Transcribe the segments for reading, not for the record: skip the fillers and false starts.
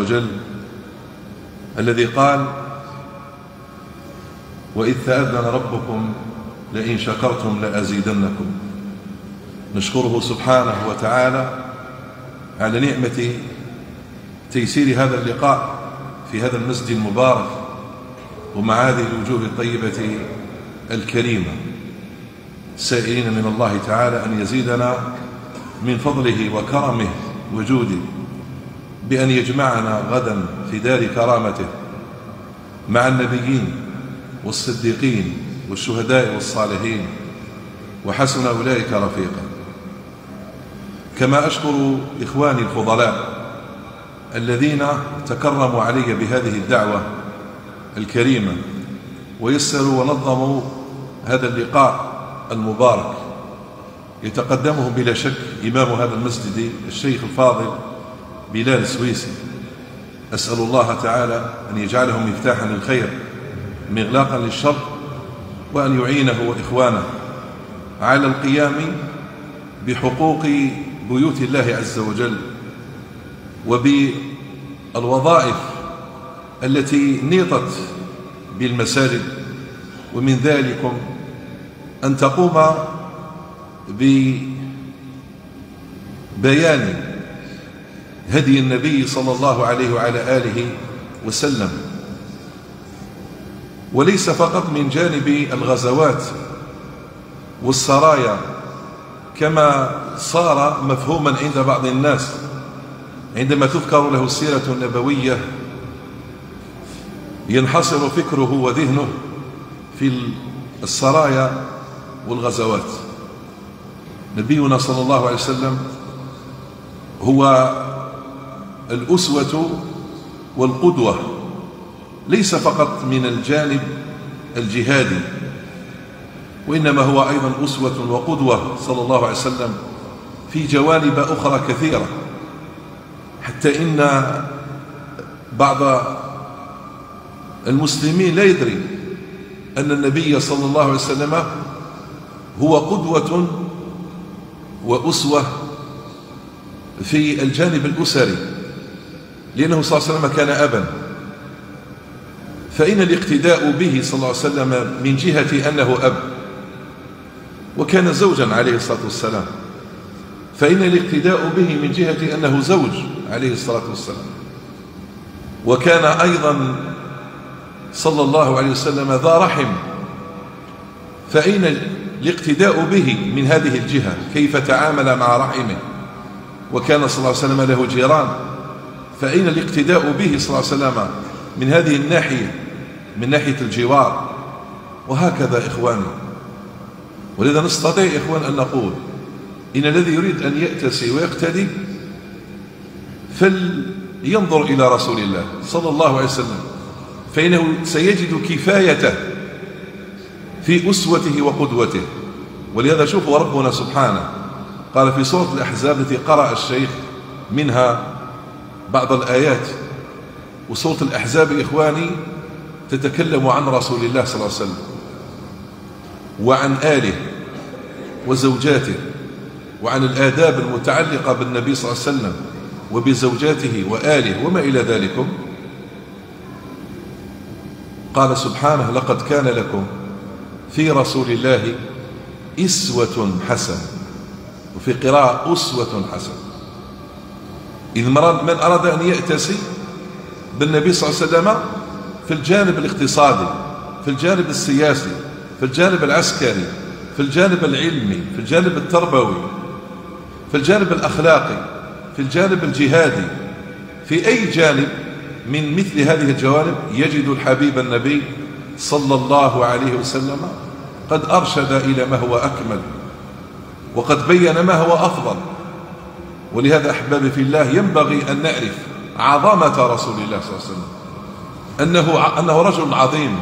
وجل الذي قال: وإذ تأذن ربكم لئن شكرتم لأزيدنكم. نشكره سبحانه وتعالى على نعمة تيسير هذا اللقاء في هذا المسجد المبارك ومع هذه الوجوه الطيبة الكريمة، سائلين من الله تعالى أن يزيدنا من فضله وكرمه وجوده بأن يجمعنا غدا في دار كرامته مع النبيين والصديقين والشهداء والصالحين، وحسن أولئك رفيقا. كما أشكر إخواني الفضلاء الذين تكرموا علي بهذه الدعوة الكريمة ويسروا ونظموا هذا اللقاء المبارك، يتقدمه بلا شك إمام هذا المسجد الشيخ الفاضل بلال السويسي. أسأل الله تعالى أن يجعله مفتاحا للخير مغلاقا للشر، وأن يعينه وإخوانه على القيام بحقوق بيوت الله عز وجل وبالوظائف التي نيطت بالمساجد، ومن ذلكم أن تقوم ببيان هدي النبي صلى الله عليه وعلى آله وسلم، وليس فقط من جانب الغزوات والسرايا كما صار مفهوما عند بعض الناس عندما تذكر له السيرة النبوية ينحصر فكره وذهنه في السرايا والغزوات. نبينا صلى الله عليه وسلم هو الأسوة والقدوة، ليس فقط من الجانب الجهادي، وإنما هو أيضا أسوة وقدوة صلى الله عليه وسلم في جوانب أخرى كثيرة، حتى إن بعض المسلمين لا يدري أن النبي صلى الله عليه وسلم هو قدوة وأسوة في الجانب الأسري، لأنه صلى الله عليه وسلم كان أبا، فإن الاقتداء به صلى الله عليه وسلم من جهة أنه أب، وكان زوجا عليه الصلاة والسلام، فإن الاقتداء به من جهة أنه زوج عليه الصلاة والسلام، وكان أيضا صلى الله عليه وسلم ذا رحم، فإن الاقتداء به من هذه الجهة كيف تعامل مع رحمه، وكان صلى الله عليه وسلم له جيران، فإن الاقتداء به صلى الله عليه وسلم من هذه الناحية، من ناحية الجوار، وهكذا إخواني. ولذا نستطيع إخوان أن نقول إن الذي يريد أن يأتسي ويقتدي فلينظر إلى رسول الله صلى الله عليه وسلم، فإنه سيجد كفايته في أسوته وقدوته. ولهذا شوفوا ربنا سبحانه قال في سورة الأحزاب التي قرأ الشيخ منها بعض الآيات، وسورة الأحزاب إخواني تتكلم عن رسول الله صلى الله عليه وسلم وعن آله وزوجاته وعن الآداب المتعلقة بالنبي صلى الله عليه وسلم وبزوجاته وآله وما إلى ذلك. قال سبحانه: لقد كان لكم في رسول الله إسوة حسنة، وفي قراءة أسوة حسنة. إذ من أراد أن يأتسي بالنبي صلى الله عليه وسلم في الجانب الاقتصادي، في الجانب السياسي، في الجانب العسكري، في الجانب العلمي، في الجانب التربوي، في الجانب الأخلاقي، في الجانب الجهادي، في أي جانب من مثل هذه الجوانب يجد الحبيب النبي صلى الله عليه وسلم قد أرشد إلى ما هو أكمل، وقد بين ما هو أفضل. ولهذا أحبابي في الله ينبغي أن نعرف عظمة رسول الله صلى الله عليه وسلم، أنه رجل عظيم،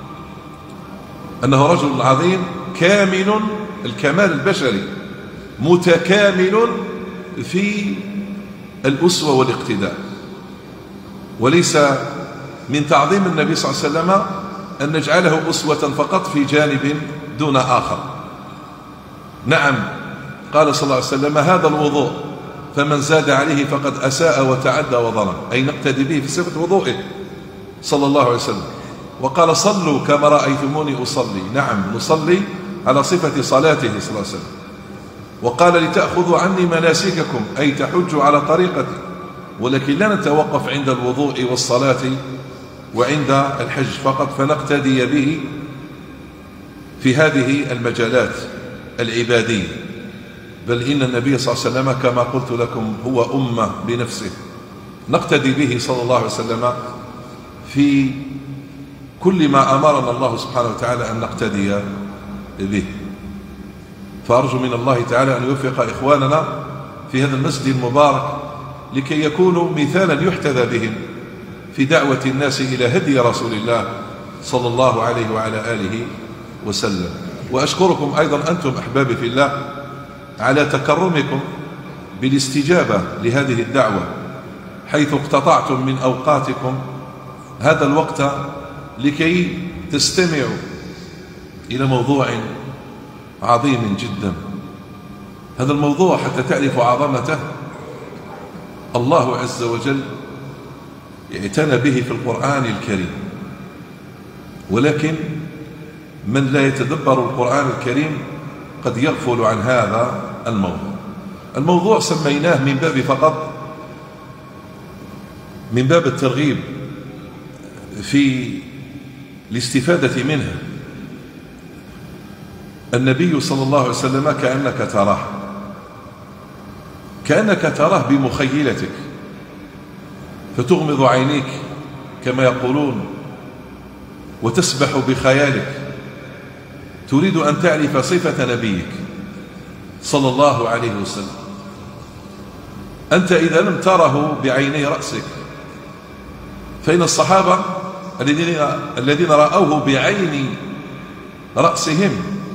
أنه رجل عظيم كامل الكمال البشري، متكامل في الأسوة والاقتداء. وليس من تعظيم النبي صلى الله عليه وسلم أن نجعله أسوة فقط في جانب دون آخر. نعم، قال صلى الله عليه وسلم: هذا الوضوء فمن زاد عليه فقد أساء وتعدى وظلم، أي نقتدي به في صفة وضوئه صلى الله عليه وسلم. وقال صلوا كما رأيتموني أصلي، نعم نصلي على صفة صلاته صلى الله عليه وسلم. وقال لتأخذوا عني مناسككم، أي تحجوا على طريقتي، ولكن لا نتوقف عند الوضوء والصلاة وعند الحج فقط، فنقتدي به في هذه المجالات العبادية. بل إن النبي صلى الله عليه وسلم كما قلت لكم هو أمة بنفسه، نقتدي به صلى الله عليه وسلم في كل ما أمرنا الله سبحانه وتعالى أن نقتدي به. فأرجو من الله تعالى أن يوفق إخواننا في هذا المسجد المبارك لكي يكونوا مثالا يحتذى بهم في دعوة الناس إلى هدي رسول الله صلى الله عليه وعلى آله وسلم. وأشكركم أيضا أنتم أحبابي في الله على تكرمكم بالاستجابة لهذه الدعوة، حيث اقتطعتم من أوقاتكم هذا الوقت لكي تستمعوا إلى موضوع عظيم جدا. هذا الموضوع حتى تعرف عظمته الله عز وجل اعتنى به في القرآن الكريم، ولكن من لا يتدبر القرآن الكريم قد يغفل عن هذا الموضوع سميناه من باب فقط من باب الترغيب في الاستفادة منها. النبي صلى الله عليه وسلم كأنك تراه بمخيلتك، فتغمض عينيك كما يقولون وتسبح بخيالك، تريد أن تعرف صفة نبيك صلى الله عليه وسلم. أنت إذا لم تره بعيني رأسك، فإن الصحابة الذين رأوه بعين رأسهم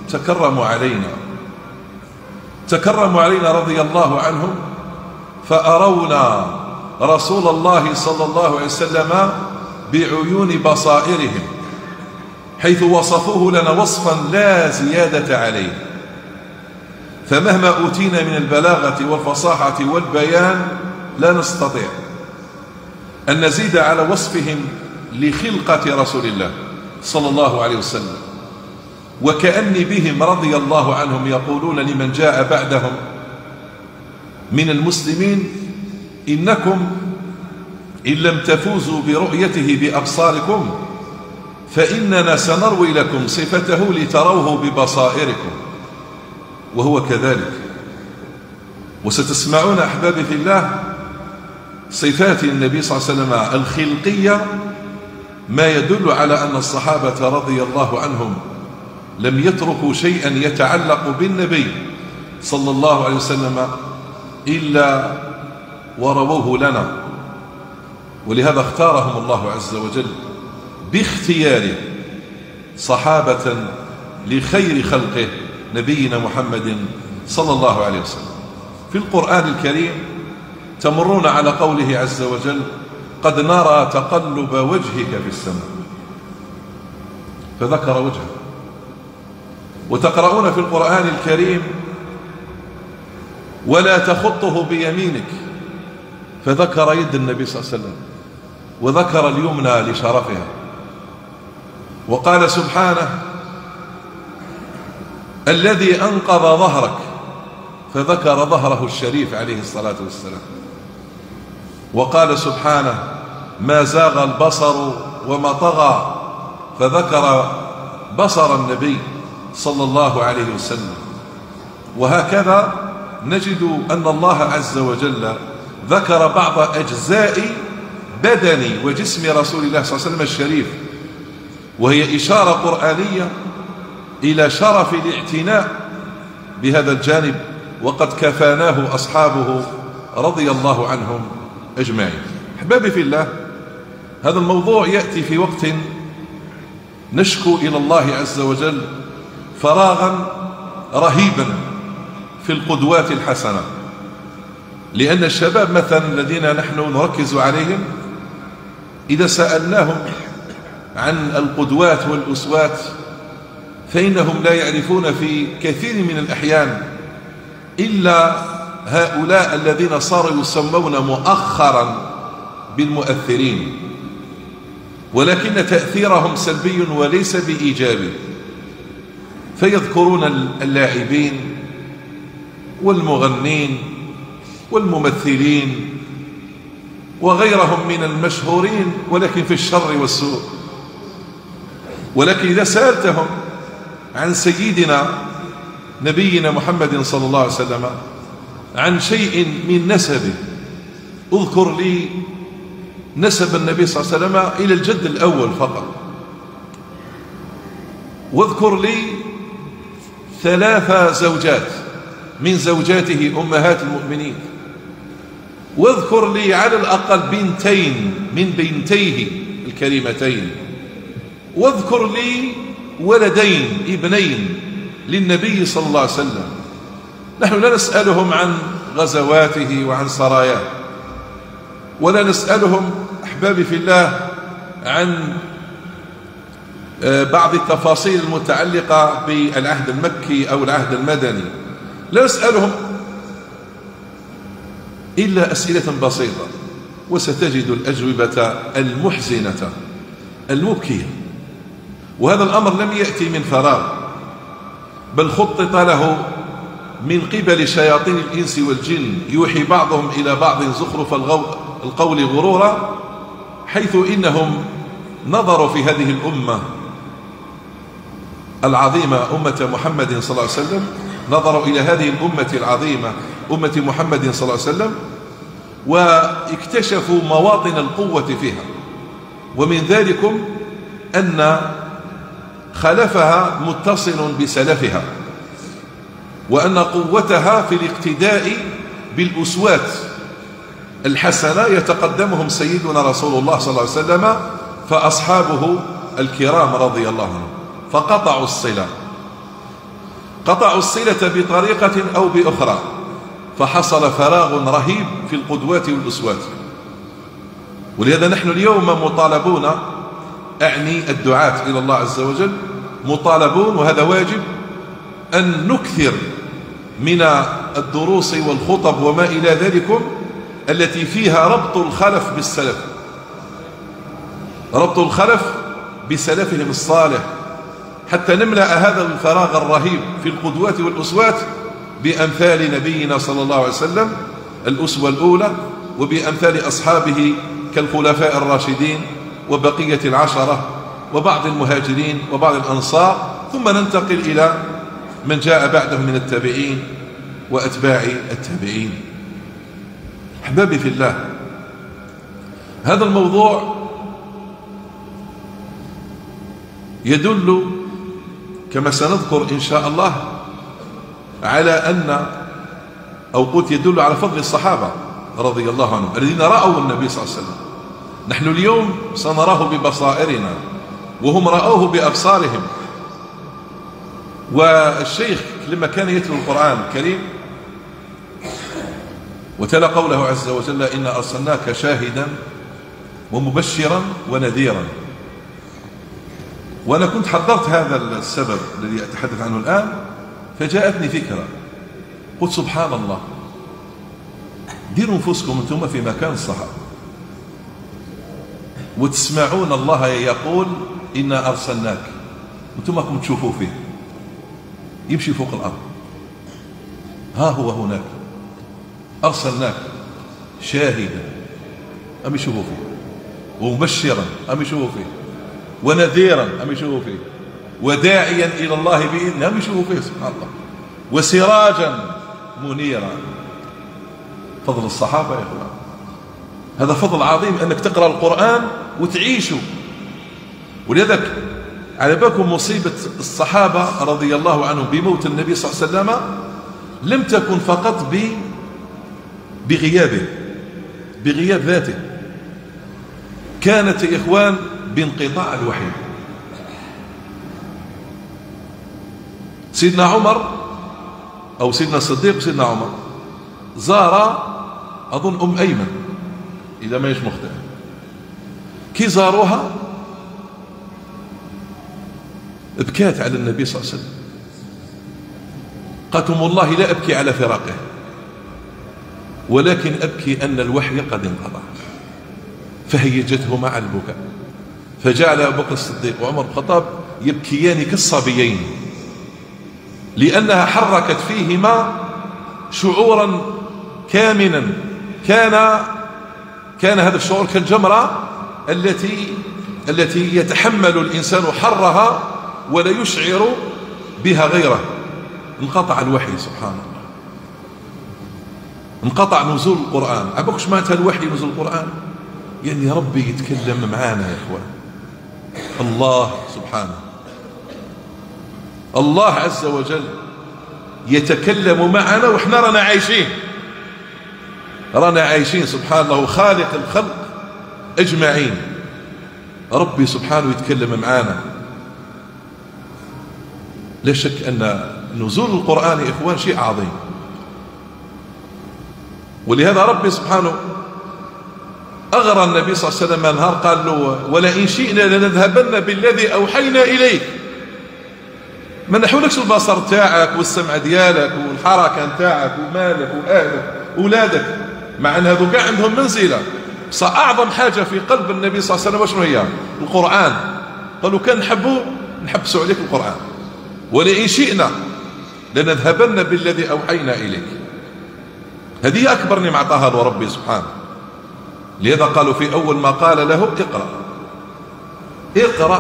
تكرموا علينا رضي الله عنهم، فأرونا رسول الله صلى الله عليه وسلم بعيون بصائرهم، حيث وصفوه لنا وصفا لا زيادة عليه. فمهما أوتينا من البلاغة والفصاحة والبيان لا نستطيع أن نزيد على وصفهم لخلقة رسول الله صلى الله عليه وسلم. وكأني بهم رضي الله عنهم يقولون لمن جاء بعدهم من المسلمين إنكم إن لم تفوزوا برؤيته بأبصاركم فإننا سنروي لكم صفته لتروه ببصائركم، وهو كذلك. وستسمعون أحبابي في الله صفات النبي صلى الله عليه وسلم الخلقية ما يدل على أن الصحابة رضي الله عنهم لم يتركوا شيئا يتعلق بالنبي صلى الله عليه وسلم إلا ورووه لنا. ولهذا اختارهم الله عز وجل باختياره صحابة لخير خلقه نبينا محمد صلى الله عليه وسلم. في القرآن الكريم تمرون على قوله عز وجل قد نرى تقلب وجهك في السماء، فذكر وجهه. وتقرؤون في القرآن الكريم ولا تخطه بيمينك، فذكر يد النبي صلى الله عليه وسلم وذكر اليمنى لشرفها. وقال سبحانه الذي أنقض ظهرك، فذكر ظهره الشريف عليه الصلاة والسلام. وقال سبحانه ما زاغ البصر وما طغى، فذكر بصر النبي صلى الله عليه وسلم. وهكذا نجد أن الله عز وجل ذكر بعض أجزاء بدن وجسم رسول الله صلى الله عليه وسلم الشريف، وهي إشارة قرآنية إلى شرف الاعتناء بهذا الجانب، وقد كفاناه أصحابه رضي الله عنهم أجمعين. أحبابي في الله، هذا الموضوع يأتي في وقت نشكو إلى الله عز وجل فراغا رهيبا في القدوات الحسنة، لأن الشباب مثلا الذين نحن نركز عليهم إذا سألناهم عن القدوات والأسوات فإنهم لا يعرفون في كثير من الأحيان إلا هؤلاء الذين صاروا يسمون مؤخرا بالمؤثرين، ولكن تأثيرهم سلبي وليس بإيجابي. فيذكرون اللاعبين والمغنين والممثلين وغيرهم من المشهورين، ولكن في الشر والسوء. ولكن إذا سألتهم عن سيدنا نبينا محمد صلى الله عليه وسلم، عن شيء من نسبه، اذكر لي نسب النبي صلى الله عليه وسلم إلى الجد الأول فقط، واذكر لي 3 زوجات من زوجاته أمهات المؤمنين، واذكر لي على الأقل 2 من بنتيه الكريمتين، واذكر لي 2 ابنين للنبي صلى الله عليه وسلم. نحن لا نسألهم عن غزواته وعن سراياه، ولا نسألهم أحبابي في الله عن بعض التفاصيل المتعلقة بالعهد المكي أو العهد المدني. لا نسألهم إلا أسئلة بسيطة، وستجد الأجوبة المحزنة المبكية. وهذا الأمر لم يأتي من فراغ، بل خطط له من قبل شياطين الإنس والجن، يوحي بعضهم إلى بعض زخرف القول غرورا، حيث إنهم نظروا في هذه الأمة العظيمة أمة محمد صلى الله عليه وسلم، نظروا إلى هذه الأمة العظيمة أمة محمد صلى الله عليه وسلم، واكتشفوا مواطن القوة فيها. ومن ذلكم أن خلفها متصل بسلفها، وأن قوتها في الاقتداء بالأسوات الحسنة يتقدمهم سيدنا رسول الله صلى الله عليه وسلم فأصحابه الكرام رضي الله عنهم. فقطعوا الصلة، قطعوا الصلة بطريقة أو بأخرى، فحصل فراغ رهيب في القدوات والأسوات. ولهذا نحن اليوم مطالبون، أعني الدعاة إلى الله عز وجل، مطالبون وهذا واجب أن نكثر من الدروس والخطب وما إلى ذلك التي فيها ربط الخلف بالسلف، ربط الخلف بسلفهم الصالح، حتى نملأ هذا الفراغ الرهيب في القدوات والأسوات بأمثال نبينا صلى الله عليه وسلم الأسوة الأولى، وبأمثال أصحابه كالخلفاء الراشدين وبقية 10 وبعض المهاجرين وبعض الأنصار، ثم ننتقل إلى من جاء بعدهم من التابعين وأتباع التابعين. أحبابي في الله، هذا الموضوع يدل كما سنذكر إن شاء الله على أن، أو قلت يدل على فضل الصحابة رضي الله عنهم الذين رأوا النبي صلى الله عليه وسلم. نحن اليوم سنراه ببصائرنا وهم رأوه بأبصارهم. والشيخ لما كان يتلو القرآن الكريم وتلا قوله عز وجل: إنا أرسلناك شاهدا ومبشرا ونذيرا. وأنا كنت حضرت هذا السبب الذي أتحدث عنه الآن، فجاءتني فكرة، قلت سبحان الله، ديروا أنفسكم أنتم في مكان الصحابة وتسمعون الله يقول إنا أرسلناك، أنتم كنتم تشوفوا فيه يمشي فوق الأرض، ها هو هناك، أرسلناك شاهدا أم يشوفوا فيه، ومبشرا أم يشوفوا فيه، ونذيرا أم يشوفوا فيه، وداعيا إلى الله بإذنه أم يشوفوا فيه، سبحان الله، وسراجا منيرا. فضل الصحابة يا أخوان، هذا فضل عظيم أنك تقرأ القرآن وتعيشه. ولذلك على بالكم مصيبة الصحابة رضي الله عنهم بموت النبي صلى الله عليه وسلم لم تكن فقط بغيابه، بغياب ذاته، كانت يا إخوان بانقطاع الوحي. سيدنا عمر أو سيدنا الصديق سيدنا عمر زار أظن أم أيمن إذا ما يش مخطئ، كي زاروها بكات على النبي صلى الله عليه وسلم، قالت والله لا أبكي على فراقه، ولكن أبكي أن الوحي قد انقطع. فهيجته مع البكاء، فجعل أبو بكر الصديق وعمر بن الخطاب يبكيان كالصبيين، لأنها حركت فيهما شعورا كامنا. كان هذا الشعور كالجمرة التي يتحمل الإنسان حرها ولا يشعر بها غيره. انقطع الوحي سبحان الله، انقطع نزول القرآن. عباكش معناتها الوحي نزول القرآن؟ يعني ربي يتكلم معانا يا إخوان. الله سبحانه، الله عز وجل يتكلم معنا وإحنا رانا عايشين سبحان الله، خالق الخلق أجمعين. ربي سبحانه يتكلم معنا. لا شك أن نزول القرآن يا إخوان شيء عظيم، ولهذا ربي سبحانه أغرى النبي صلى الله عليه وسلم نهار قال له: ولئن شئنا لنذهبن بالذي أوحينا إليك. ما نحولكش البصر تاعك والسمع ديالك والحركة تاعك ومالك وأهلك وأولادك، مع أن هذو كاع عندهم منزلة. أعظم حاجة في قلب النبي صلى الله عليه وسلم وشنو هي؟ القرآن. قالوا كان نحبسوا عليك القرآن. ولئن شئنا لنذهبن بالذي أوحينا إليك. هذه أكبر نعمة أعطاها له ربي سبحانه. لهذا قالوا في أول ما قال له: اقرأ.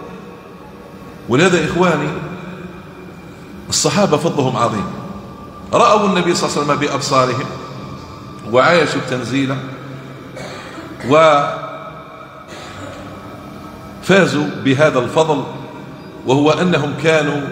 ولهذا إخواني الصحابة فضلهم عظيم، رأوا النبي صلى الله عليه وسلم بأبصارهم وعايشوا التنزيل وفازوا بهذا الفضل، وهو أنهم كانوا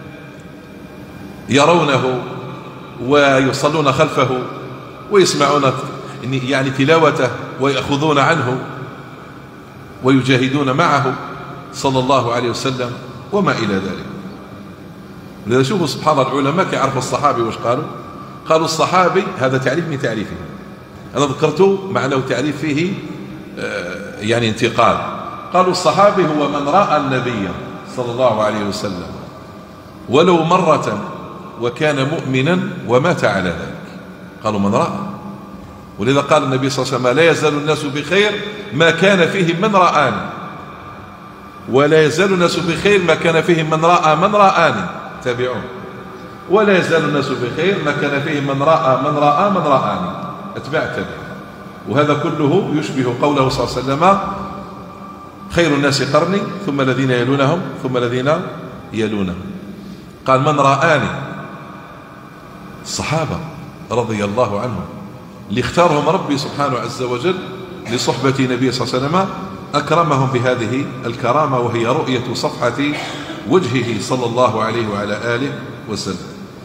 يرونه ويصلون خلفه ويسمعون يعني تلاوته ويأخذون عنه ويجاهدون معه صلى الله عليه وسلم وما إلى ذلك. لذا شوفوا سبحان الله، العلماء كيعرفوا الصحابي واش قالوا الصحابي هذا تعريف من تعريفه. أنا ذكرته مع أنه تعريف فيه يعني انتقال. قالوا الصحابي هو من رأى النبي صلى الله عليه وسلم ولو مرة وكان مؤمنا ومات على ذلك. قالوا من رأى. ولذا قال النبي صلى الله عليه وسلم: لا يزال الناس بخير ما كان فيهم من رآني، ولا يزال الناس بخير ما كان فيهم من رآني. تابعون. ولا يزال الناس بخير ما كان فيهم من رآني. اتباع التابعين. وهذا كله يشبه قوله صلى الله عليه وسلم: خير الناس قرني ثم الذين يلونهم ثم الذين يلونهم. قال: من رآني. الصحابة رضي الله عنهم اللي اختارهم ربي سبحانه عز وجل لصحبة نبي صلى الله عليه وسلم، أكرمهم بهذه الكرامة، وهي رؤية صفحة وجهه صلى الله عليه وعلى آله وسلم.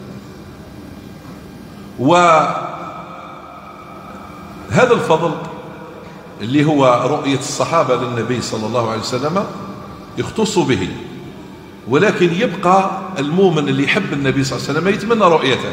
وهذا الفضل اللي هو رؤية الصحابة للنبي صلى الله عليه وسلم يختص به، ولكن يبقى المؤمن اللي يحب النبي صلى الله عليه وسلم يتمنى رؤيته.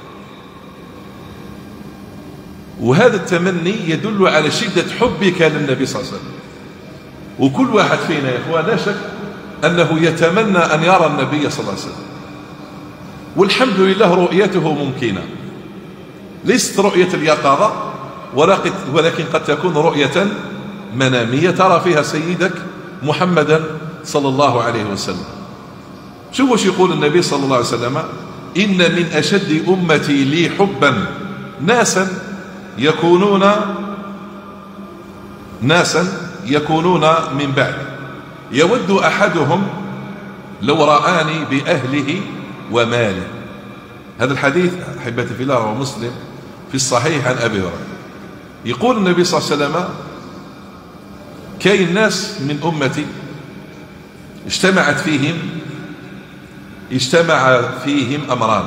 وهذا التمني يدل على شدة حبك للنبي صلى الله عليه وسلم. وكل واحد فينا يا إخوان لا شك أنه يتمنى أن يرى النبي صلى الله عليه وسلم، والحمد لله رؤيته ممكنة، ليست رؤية اليقظة، ولكن قد تكون رؤية منامية ترى فيها سيدك محمدا صلى الله عليه وسلم. شوف وش يقول النبي صلى الله عليه وسلم: إن من أشد أمتي لي حبا ناسا يكونون من بعد يود أحدهم لو رآني بأهله وماله. هذا الحديث أحبتي في الله رواه مسلم في الصحيح عن أبي هريرة. يقول النبي صلى الله عليه وسلم: كاين ناس من أمتي اجتمع فيهم أمران: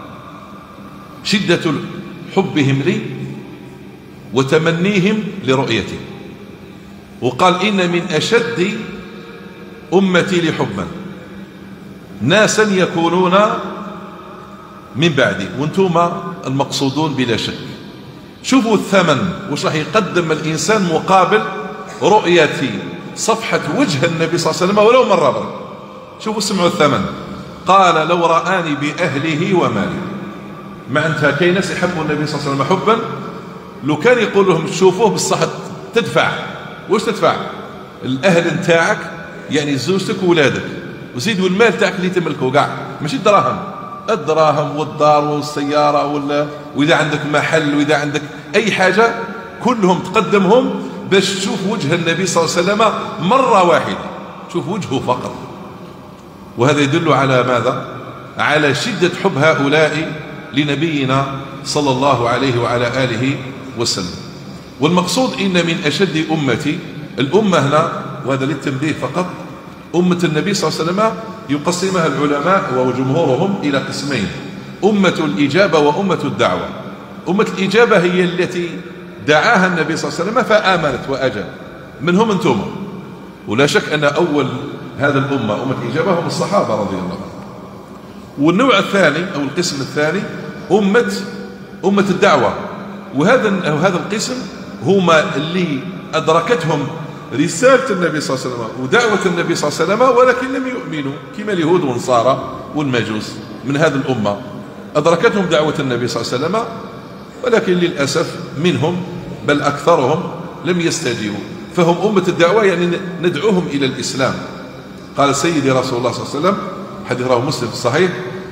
شدة حبهم لي وتمنيهم لرؤيتي. وقال: إن من أشد أمتي لحبا ناسا يكونون من بعدي. وانتم المقصودون بلا شك. شوفوا الثمن وش راح يقدم الإنسان مقابل رؤية صفحة وجه النبي صلى الله عليه وسلم ولو مرة. شوفوا سمعوا الثمن. قال: لو رآني بأهله وماله. ما أنت كاين ناس يحبوا النبي صلى الله عليه وسلم حبا لو كان يقول لهم شوفوه بصح تدفع. واش تدفع؟ الاهل نتاعك يعني زوجتك وولادك، وزيد والمال تاعك اللي تملكه كاع، ماشي الدراهم والدار والسياره واذا عندك محل واذا عندك اي حاجه كلهم تقدمهم باش تشوف وجه النبي صلى الله عليه وسلم مره واحده، شوف وجهه فقط. وهذا يدل على ماذا؟ على شده حب هؤلاء لنبينا صلى الله عليه وعلى آله وسلم. والمقصود إن من أشد أمتي، الأمة هنا وهذا للتنبيه فقط، أمة النبي صلى الله عليه وسلم يقسمها العلماء وجمهورهم إلى قسمين: أمة الإجابة وأمة الدعوة. أمة الإجابة هي التي دعاها النبي صلى الله عليه وسلم فآمنت وأجاب، منهم أنتم. ولا شك أن أول هذا الأمة أمة الإجابة هم الصحابة رضي الله عنهم. والنوع الثاني أو القسم الثاني أمة الدعوة، وهذا القسم هما اللي أدركتهم رسالة النبي صلى الله عليه وسلم ودعوة النبي صلى الله عليه وسلم ولكن لم يؤمنوا، كما اليهود والنصارى والمجوس من هذه الأمة، أدركتهم دعوة النبي صلى الله عليه وسلم ولكن للأسف منهم بل أكثرهم لم يستجيبوا، فهم أمة الدعوة، يعني ندعوهم إلى الإسلام. قال سيدي رسول الله صلى الله عليه وسلم، حديث رواه مسلم في الصحيح: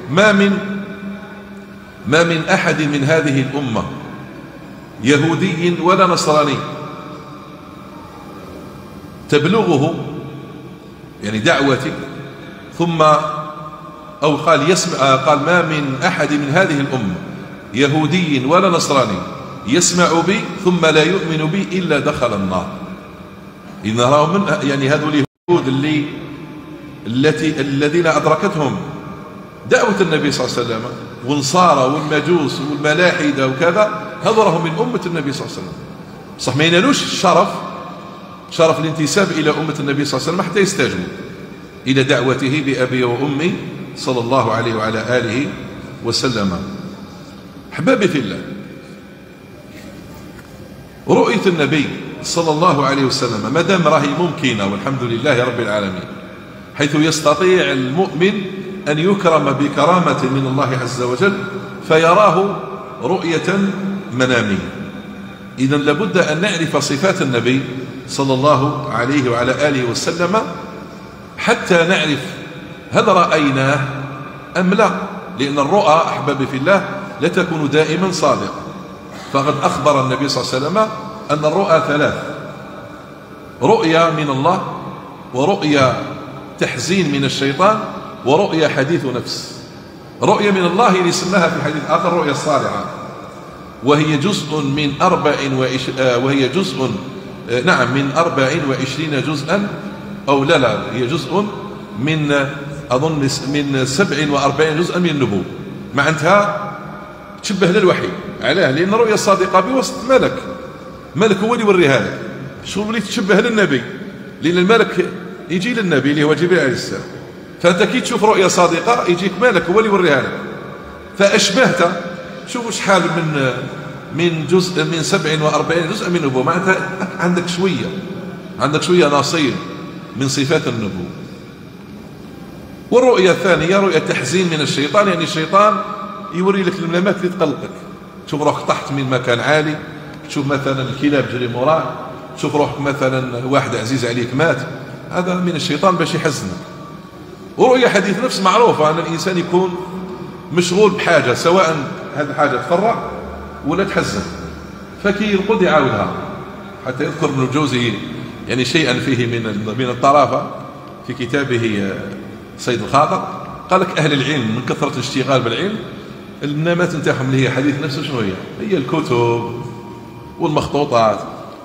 ما من أحد من هذه الأمة يهودي ولا نصراني تبلغه يعني دعوتي ثم أو قال ما من أحد من هذه الأمة يهودي ولا نصراني يسمع بي ثم لا يؤمن بي إلا دخل النار. إن رأوا من يعني هذول اليهود الذين أدركتهم دعوة النبي صلى الله عليه وسلم والنصارى والمجوس والملاحدة وكذا، هذولهم من أمة النبي صلى الله عليه وسلم، صح ما ينالوش شرف الانتساب إلى أمة النبي صلى الله عليه وسلم حتى يستجيبوا إلى دعوته بأبي وأمي صلى الله عليه وعلى آله وسلم. أحبابي في الله، رؤية النبي صلى الله عليه وسلم ما دام راهي ممكنة والحمد لله رب العالمين، حيث يستطيع المؤمن أن يكرم بكرامة من الله عز وجل فيراه رؤية منامية. إذن لابد أن نعرف صفات النبي صلى الله عليه وعلى آله وسلم حتى نعرف هل رأيناه أم لا، لأن الرؤى أحبابي في الله لا تكون دائما صادقة. فقد أخبر النبي صلى الله عليه وسلم أن الرؤى ثلاث: رؤيا من الله، ورؤيا تحزين من الشيطان، ورؤيا حديث نفس. رؤيا من الله اللي سماها في حديث آخر رؤيا الصالحة، وهي جزء من 24 جزءا، أو لا هي جزء من أظن من 47 جزءا من النبوة، معناتها تشبه للوحي. علاه؟ لأن الرؤيا الصادقة بواسطة ملك هو اللي يوريها لك، شو اللي تشبه للنبي، لأن الملك يجي للنبي اللي هو جبريل عليه السلام، فأنت كي تشوف رؤيا صادقة يجيك ملك هو اللي يوريها لك، فأشبهت. شوفوا شحال من جزء من 47 جزء من النبوة، معناتها عندك شوية نصيب من صفات النبوة. والرؤيا الثانية رؤيا تحزين من الشيطان، يعني الشيطان يوري لك المنامات اللي تقلقك، تشوف روحك طحت من مكان عالي، تشوف مثلا الكلاب جري موراك، تشوف روحك مثلا واحد عزيز عليك مات، هذا من الشيطان باش يحزنك. ورؤيا حديث نفس معروفة أن الإنسان يكون مشغول بحاجة، سواء هذه الحاجة تفرح ولا تحزن، فكي يرقد يعاودها. حتى يذكر ابن الجوزي يعني شيئا فيه من الطرافة في كتابه صيد الخاطر، قال لك أهل العلم من كثرة الاشتغال بالعلم المنامات نتاعهم اللي هي حديث نفسه شنو هي الكتب والمخطوطات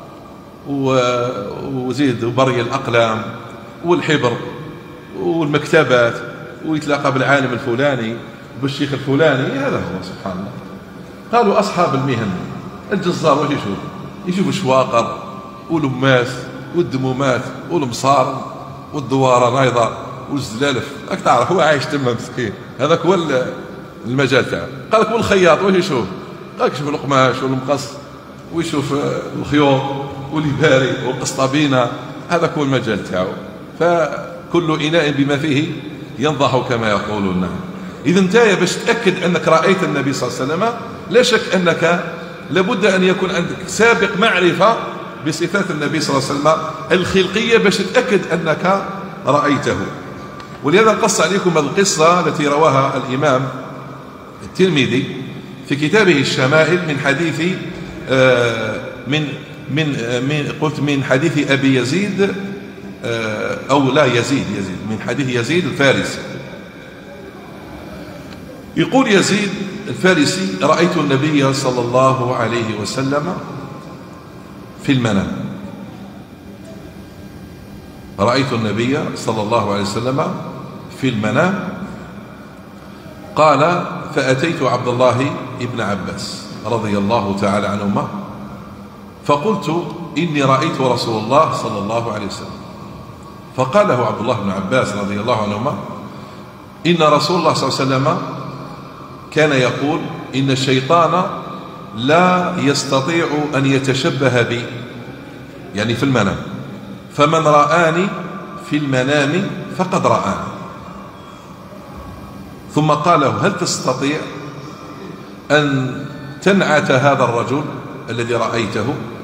وزيد وبري الأقلام والحبر والمكتبات، ويتلاقى بالعالم الفلاني وبالشيخ الفلاني. هذا هو سبحان الله. قالوا أصحاب المهن الجزار واش يشوف الشواقر والأماس والدمومات والمصارم والدوارة نايضة والزلالف، راك تعرف هو عايش تما مسكين، هذاك هو المجال تاعو. قال لك والخياط واش يشوف؟ قال لك يشوف القماش والمقص ويشوف الخيوط والإباري والقسطابينة، هذاك هو المجال تاعو. فكل إناء بما فيه ينضح كما يقولون. إذا انت باش تأكد أنك رأيت النبي صلى الله عليه وسلم لا شك أنك لابد أن يكون عندك سابق معرفة بصفات النبي صلى الله عليه وسلم الخلقية باش تتأكد أنك رأيته. ولهذا قص عليكم القصة التي رواها الإمام الترمذي في كتابه الشمائل من حديث من حديث أبي يزيد أو لا يزيد من حديث يزيد الفارسي. يقول يزيد الفارسي: رأيت النبي صلى الله عليه وسلم في المنام. رأيت النبي صلى الله عليه وسلم في المنام. قال: فأتيت عبد الله بن عباس رضي الله تعالى عنهما فقلت: إني رأيت رسول الله صلى الله عليه وسلم. فقال له عبد الله بن عباس رضي الله عنهما: إن رسول الله صلى الله عليه وسلم كان يقول: إن الشيطان لا يستطيع أن يتشبه بي، يعني في المنام، فمن رآني في المنام فقد رآني. ثم قال له: هل تستطيع أن تنعت هذا الرجل الذي رأيته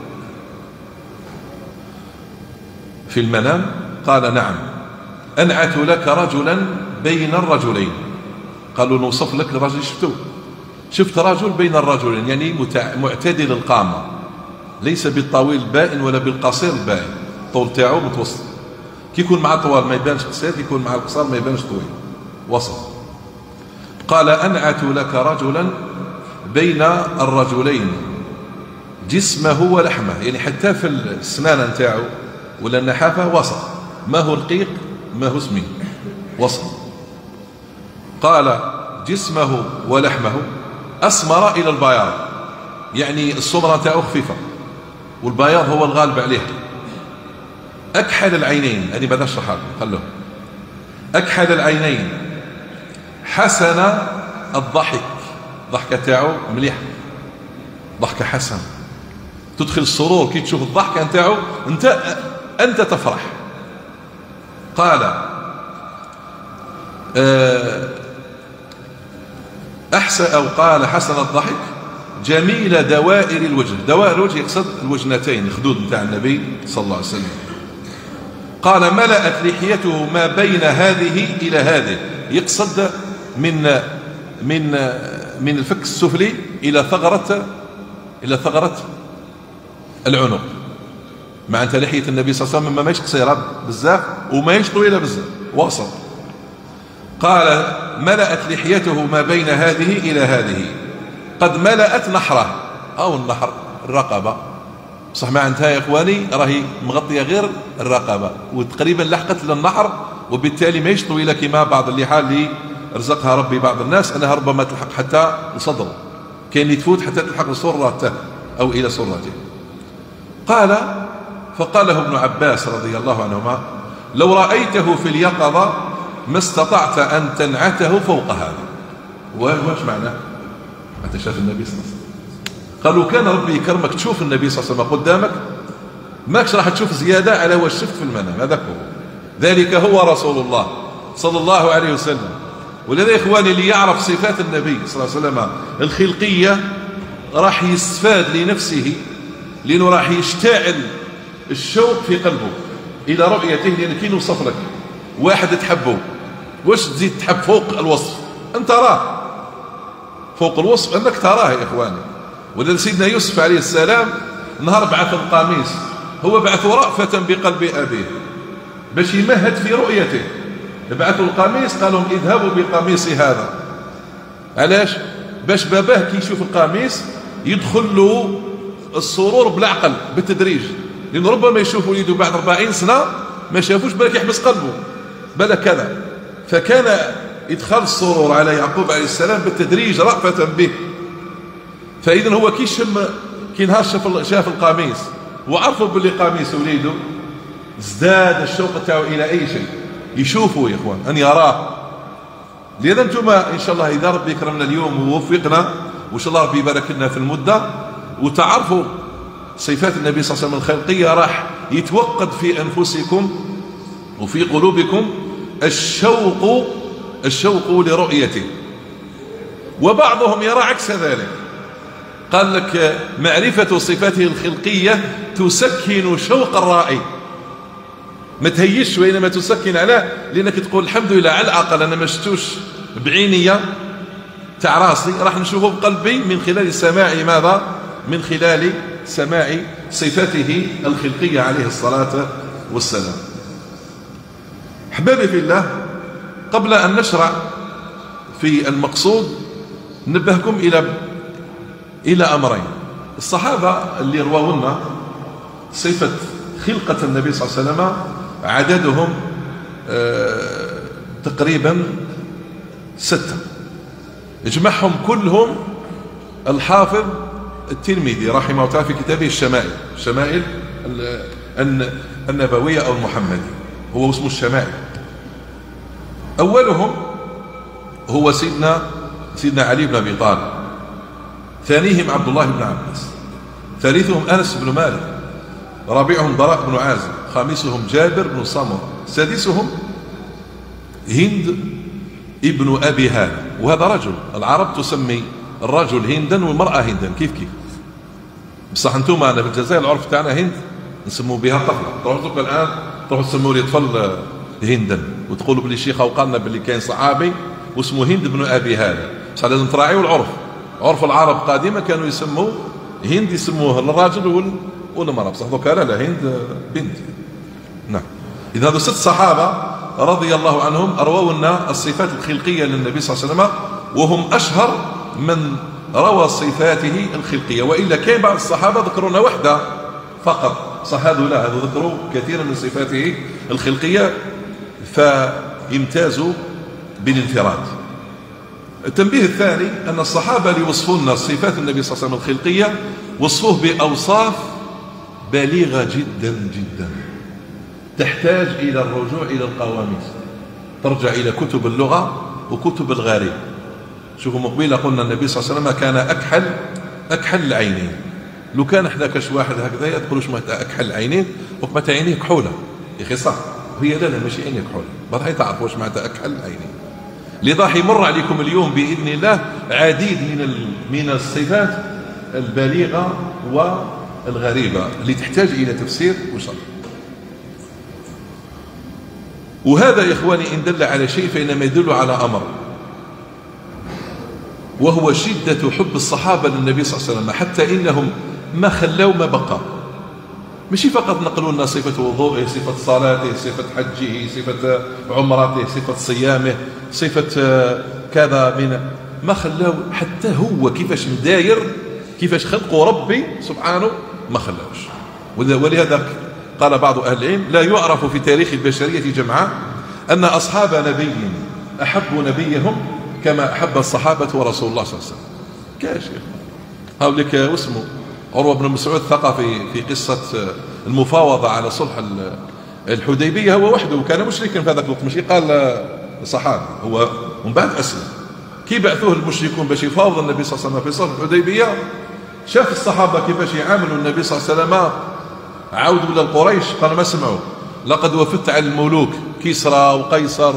في المنام؟ قال: نعم، أنعت لك رجلا بين الرجلين. قالوا: نوصف لك الرجل شفت رجل بين الرجلين، يعني معتدل القامة، ليس بالطويل البائن ولا بالقصير البائن، طول تاعو متوسط، كي يكون مع طوال ما يبانش قصير، يكون مع القصار ما يبانش طويل، وسط. قال: أنعت لك رجلا بين الرجلين جسمه ولحمه، يعني حتى في السنانة نتاعو ولا النحافة وسط، ما هو رقيق ما هو سمين، وسط. قال: جسمه ولحمه أسمر إلى البياض، يعني السمرة نتاعو خفيفة والبياض هو الغالب عليه. أكحل العينين، هذه بعد أشرحها خلوه. أكحل العينين، حسن الضحك، ضحكة تاعو مليح، ضحكة حسن، تدخل السرور كي تشوف الضحكة نتاعو أنت تفرح. قال: أحسن أو قال حسن الضحك، جميل دوائر الوجه. دوائر الوجه يقصد الوجنتين، الخدود نتاع النبي صلى الله عليه وسلم. قال: ملأت لحيته ما بين هذه إلى هذه، يقصد من الفك السفلي إلى ثغرة العنق. مع أنت لحية النبي صلى الله عليه وسلم ماهيش قصيرة بزاف وماهيش طويلة بزاف، وسط. قال: ملأت لحيته ما بين هذه إلى هذه، قد ملأت نحره، أو النحر الرقبة، بصح معناتها يا إخواني راهي مغطية غير الرقبة وتقريبا لحقت للنحر، وبالتالي ماهيش طويلة كما بعض اللحى اللي رزقها ربي بعض الناس أنها ربما تلحق حتى لصدره، كاين اللي تفوت حتى تلحق لسرته أو إلى سرته. قال: فقال له ابن عباس رضي الله عنهما: لو رأيته في اليقظة ما استطعت أن تنعته فوق هذا. واش معناه؟ أنت شاف النبي صلى الله عليه وسلم، قالوا كان ربي يكرمك تشوف النبي صلى الله عليه وسلم قدامك، ماكش راح تشوف زيادة على واش شفت في المنام، هذاك هو، ذلك هو رسول الله صلى الله عليه وسلم. ولذا يا إخواني اللي يعرف صفات النبي صلى الله عليه وسلم الخلقية راح يستفاد لنفسه، لأنه راح يشتعل الشوق في قلبه إلى رؤيته. لأن كي نوصف لك واحد تحبه، واش تزيد تحب فوق الوصف؟ أنت تراه فوق الوصف، أنك تراه يا إخواني. ولذا سيدنا يوسف عليه السلام نهار بعث القميص، هو بعثوا رأفة بقلب أبيه باش يمهد في رؤيته. بعثوا القميص قالوا اذهبوا بقميصي هذا، علاش؟ باش باباه كي يشوف القميص يدخل له السرور بالعقل بالتدريج، لأنه ربما يشوف وليده بعد 40 سنة ما شافوش، بالك يحبس قلبه بلا كذا. فكان إدخال السرور على يعقوب عليه السلام بالتدريج رأفة به. فإذا هو كي نهار شاف القميص وعرفوا باللي قميص وليده، ازداد الشوق تاعو إلى أي شيء يشوفه يا إخوان، أن يراه. لذا أنتم إن شاء الله إذا ربي يكرمنا اليوم ووفقنا وإن شاء الله ربي يبارك لنا في المدة وتعرفوا صفات النبي صلى الله عليه وسلم الخلقية، راح يتوقد في أنفسكم وفي قلوبكم الشوق لرؤيته. وبعضهم يرى عكس ذلك، قال لك معرفة صفاته الخلقية تسكن شوق الرائي، ما تهيش وإنما تسكن عليه، لأنك تقول الحمد لله على الأقل أنا ما شفتوش بعينيا تاع راسي، راح نشوفه بقلبي من خلال سماع ماذا؟ من خلال سماع صفاته الخلقية عليه الصلاة والسلام. أحبابي في الله، قبل أن نشرع في المقصود نبهكم إلى أمرين. الصحابة اللي رواوا لنا صفة خلقة النبي صلى الله عليه وسلم عددهم تقريبا 6، اجمعهم كلهم الحافظ الترمذي رحمه الله تعالى في كتابه الشمائل النبوية أو المحمدية، هو اسمه الشمائل. أولهم هو سيدنا علي بن أبي طالب، ثانيهم عبد الله بن عباس، ثالثهم أنس بن مالك، رابعهم براء بن عازب، خامسهم جابر بن سمرة، سادسهم هند ابن أبي هالة. وهذا رجل، العرب تسمي الرجل هندا والمرأة هندا كيف بصح انتم أنا في الجزائر العرف تاعنا هند نسموا بها طفلة. تروحوا الآن تروحوا تسموا لي طفل هندا وتقولوا بلي شيخ وقالنا بلي كاين صحابي واسمه هند بن أبي هالة، بصح لازم تراعيوا العرف. عرف العرب قديما كانوا يسموا هند يسموه الراجل والمرأة، بصح دوكا لا هند بنت. نعم. إذا هذو 6 صحابة رضي الله عنهم أرووا لنا الصفات الخلقية للنبي صلى الله عليه وسلم، وهم أشهر من روى صفاته الخلقية، وإلا كان بعض الصحابة ذكروا لنا وحدة فقط، صح هذو لا، هذو ذكروا كثيرا من صفاته الخلقية فيمتازوا بالانفراد. التنبيه الثاني أن الصحابة اللي وصفوا لنا صفات النبي صلى الله عليه وسلم الخلقية وصفوه بأوصاف بالغة جدا جدا، تحتاج إلى الرجوع إلى القواميس، ترجع إلى كتب اللغة وكتب الغريب. شوفوا مقبلة قلنا النبي صلى الله عليه وسلم كان أكحل العينين. لو كان احنا كاش واحد هكذا تقول واش معناتها أكحل العينين، وقت عينيه كحولة يا أخي صح، هي لا ماشي عينيه كحولة، ما راح تعرف واش معناتها أكحل العينين. لذا راح يمر عليكم اليوم بإذن الله عديد من الصفات البالغة والغريبة اللي تحتاج إلى تفسير وشرح. وهذا يا إخواني إن دل على شيء فإنما يدل على أمر، وهو شدة حب الصحابة للنبي صلى الله عليه وسلم، حتى إنهم ما خلوا ما بقى. ماشي فقط نقلوا لنا صفة وضوءه، صفة صلاته، صفة حجه، صفة عمرته، صفة صيامه، صفة كذا من ما خلاو، حتى هو كيفاش مداير كيفاش خلقه ربي سبحانه ما خلاوش. ولهذا قال بعض أهل العلم لا يعرف في تاريخ البشرية جمعاء أن أصحاب نبي أحبوا نبيهم كما أحب الصحابة ورسول الله صلى الله عليه وسلم. كاش هاوليك اسمه عروة بن مسعود الثقفي في قصة المفاوضة على صلح الحديبية، هو وحده وكان مشركا في هذاك الوقت، ماشي قال صحابي، هو من بعد أسلم. كي بعثوه المشركون باش يفاوض النبي صلى الله عليه وسلم في صلح الحديبية، شاف الصحابة كيفاش يعاملوا النبي صلى الله عليه وسلم، عاودوا إلى القريش قالوا ما سمعوا، لقد وفدت على الملوك كسرى وقيصر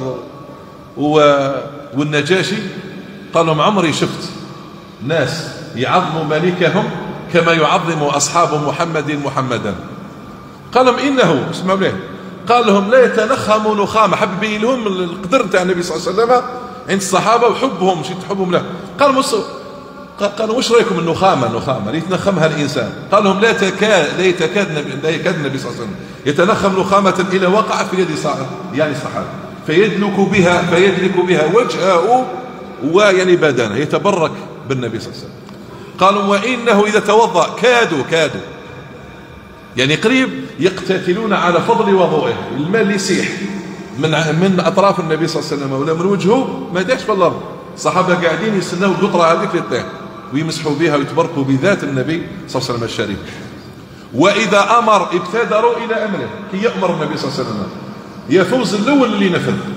والنجاشي، قال لهم عمري شفت ناس يعظموا ملكهم كما يعظم أصحاب محمدا. قال لهم إنه اسمعوا ليه، قال لهم لا يتنخم نخامة، حب يبين لهم القدر نتاع النبي صلى الله عليه وسلم عند الصحابة وحبهم شي تحبهم له. قالوا واش رايكم النخامة اللي يتنخمها الإنسان؟ قال لهم لا يكاد النبي صلى الله عليه وسلم يتنخم نخامة إلا وقع في يد يعني الصحابة فيدلك بها وجهه ويعني بدنه، يتبرك بالنبي صلى الله عليه وسلم. قالوا وإنه إذا توضأ كادوا يعني قريب يقتتلون على فضل وضوئه، الماء اللي يسيح من أطراف النبي صلى الله عليه وسلم ولا من وجهه ما داش في الأرض، الصحابة قاعدين يستناو القطرة هذيك اللي تطيح ويمسحوا بها ويتبركوا بذات النبي صلى الله عليه وسلم الشريف. وإذا أمر ابتدروا إلى أمره، كي يأمر النبي صلى الله عليه وسلم يفوز الأول اللي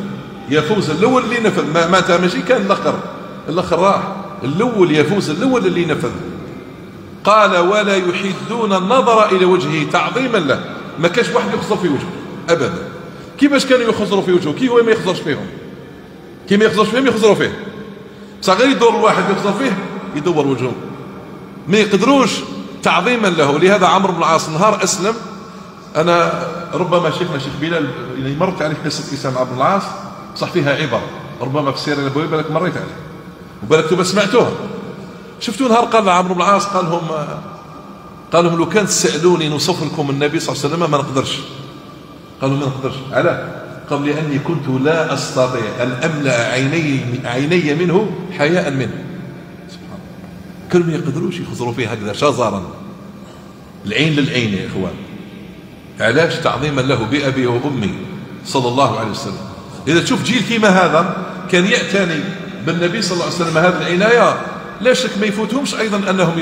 نفذ، ما ماشي كان الأخر راح، الأول يفوز الأول اللي نفذ. قال ولا يحدون النظر إلى وجهه تعظيما له، ما كاش واحد يخزر في وجهه أبدا. كيفاش كانوا يخزروا في وجهه؟ كي هو ما يخزرش فيهم، يخزروا فيه، بصح غير يدور الواحد يخزر فيه يدور وجهه، ما يقدروش تعظيما له. لهذا عمرو بن العاص نهار أسلم، أنا ربما شيخنا شيخ بلال يعني مرت عليه قصة إسلام عمرو بن العاص، صح فيها عبر ربما في السيرة النبوية بالك مريت عليه وبالك تبقى سمعتوها. شفتوا نهار قال عمرو بن العاص قال لهم لو كان تسألوني نوصف لكم النبي صلى الله عليه وسلم ما نقدرش. قالوا ما نقدرش. علاه؟ قال لأني كنت لا أستطيع أن أملأ عيني منه حياء منه. سبحان الله. كانوا ما يقدروش يخزروا فيه هكذا شزرا، العين للعين يا إخوان. علاش؟ تعظيما له بأبي وأمي صلى الله عليه وسلم. إذا تشوف جيل كيما هذا كان يعتني بالنبي صلى الله عليه وسلم هذه العناية، لا شك ما يفوتهمش أيضا أنهم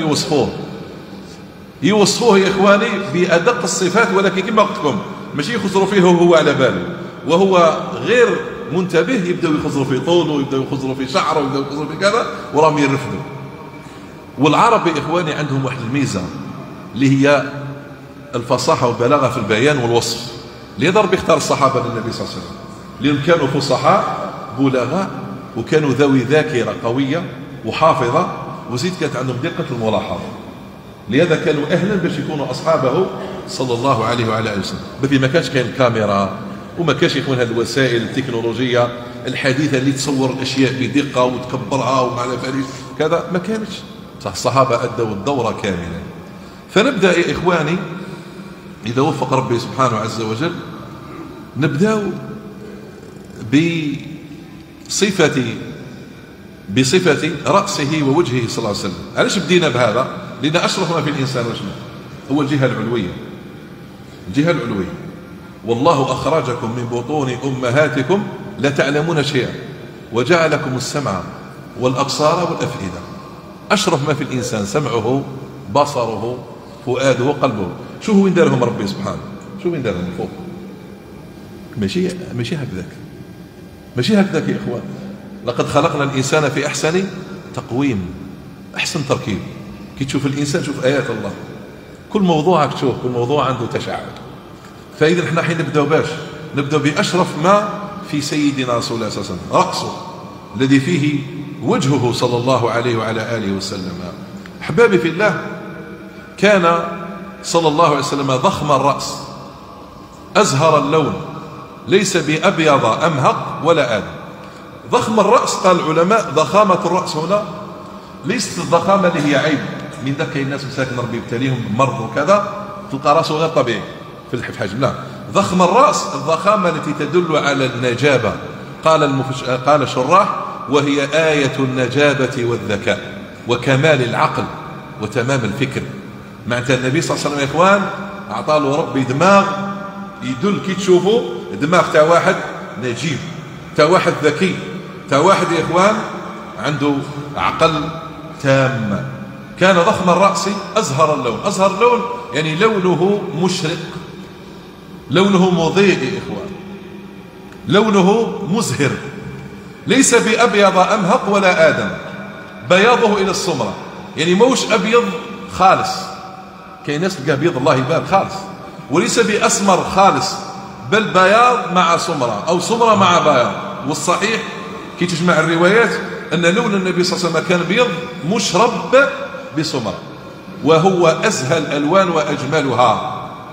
يوصفوه يا إخواني بأدق الصفات، ولكن كما قلت لكم ماشي يخزروا فيه وهو على باله وهو غير منتبه، يبدأوا يخزروا في طوله، يبدأوا يخزروا في شعره، يبدأوا يخزروا في كذا وراهم يرفضوا. والعرب يا إخواني عندهم واحد الميزة اللي هي الفصاحة والبلاغة في البيان والوصف. لهذا ربي اختار الصحابة للنبي صلى الله عليه وسلم لأنهم كانوا فصحاء بلغاء وكانوا ذوي ذاكرة قوية وحافظة، وزيد كانت عندهم دقة الملاحظة. لهذا كانوا أهلا باش يكونوا أصحابه صلى الله عليه وعلى آله وسلم. بفي ما كانش كاين الكاميرا وما كانش يكون هذه الوسائل التكنولوجية الحديثة اللي تصور الأشياء بدقة وتكبرها وما على باليش كذا، ما كانتش. صح الصحابة أدوا الدورة كاملة. فنبدأ يا إخواني إذا وفق ربي سبحانه عز وجل نبدأ بصفة رأسه ووجهه صلى الله عليه وسلم. علاش بدينا بهذا؟ لأن أشرف ما في الإنسان وشنو هو الجهة العلوية. الجهة العلوية. والله أخرجكم من بطون أمهاتكم لا تعلمون شيئا وجعلكم السمع والأبصار والأفئدة. أشرف ما في الإنسان سمعه، بصره، فؤاده وقلبه. شو وين دارهم ربي سبحانه؟ شو وين دارهم فوق؟ ماشي هكذاك، ماشي هكذاك يا إخوان. لقد خلقنا الإنسان في أحسن تقويم، أحسن تركيب. كي تشوف الإنسان شوف آيات الله، كل موضوعك تشوف كل موضوع عنده تشعب. فإذا احنا حين نبدأ بأشرف ما في سيدنا رسول الله صلى الله عليه وسلم، رأسه الذي فيه وجهه صلى الله عليه وعلى آله وسلم. أحبابي في الله، كان صلى الله عليه وسلم ضخم الرأس أزهر اللون، ليس بأبيض أمهق ولا آدم. ضخم الرأس قال العلماء ضخامة الرأس هنا ليست الضخامة اللي هي عيب، من ذاك الناس مساكن ربي يبتليهم بمرض وكذا تلقى راسه غير طبيعي في الحجم. لا، ضخم الرأس الضخامة التي تدل على النجابة. قال الشراح وهي آية النجابة والذكاء وكمال العقل وتمام الفكر. معناتها النبي صلى الله عليه وسلم يا إخوان أعطى له ربي دماغ يدل كي تشوفوا دماغ تاع واحد نجيب، تاع واحد ذكي، تاع واحد يا إخوان عنده عقل تام. كان ضخم الرأس أزهر اللون. أزهر اللون يعني لونه مشرق، لونه مضيء يا إخوان، لونه مزهر، ليس بأبيض أمهق ولا آدم، بياضه إلى السمرة، يعني موش أبيض خالص. كاين ناس تلقاه بيض الله يبارك خالص، وليس بأسمر خالص، بل بياض مع سمرة أو سمرة مع بياض. والصحيح كي تجمع الروايات أن لون النبي صلى الله عليه وسلم كان بيض مشرب بسمرة، وهو أزهى الألوان وأجملها،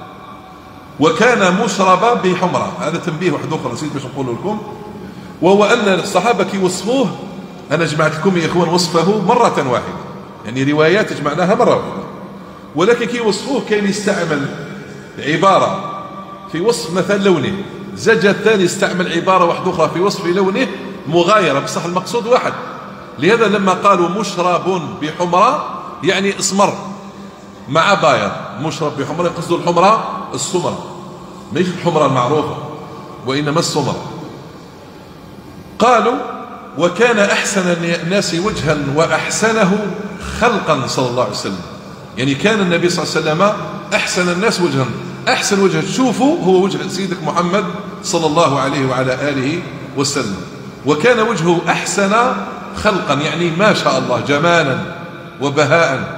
وكان مشرب بحمرة. هذا تنبيه واحد آخر نسيت باش نقول لكم، وهو أن الصحابة كي وصفوه، أنا جمعت لكم يا إخوان وصفه مرة واحدة، يعني روايات جمعناها مرة واحدة، ولكن كي وصفوه كان يستعمل عبارة في وصف مثلا لونه، زجا الثاني يستعمل عبارة واحدة أخرى في وصف لونه مغايرة، بصح المقصود واحد. لهذا لما قالوا مشرب بحمرة يعني اسمر مع بياض، مشرب بحمرة يقصدوا الحمرة السمرة، مش الحمرة المعروفة وإنما السمرة. قالوا وكان أحسن الناس وجها وأحسنه خلقا صلى الله عليه وسلم، يعني كان النبي صلى الله عليه وسلم أحسن الناس وجها. أحسن وجه تشوفه هو وجه سيدك محمد صلى الله عليه وعلى آله وسلم. وكان وجهه أحسن خلقا يعني ما شاء الله جمالا وبهاء.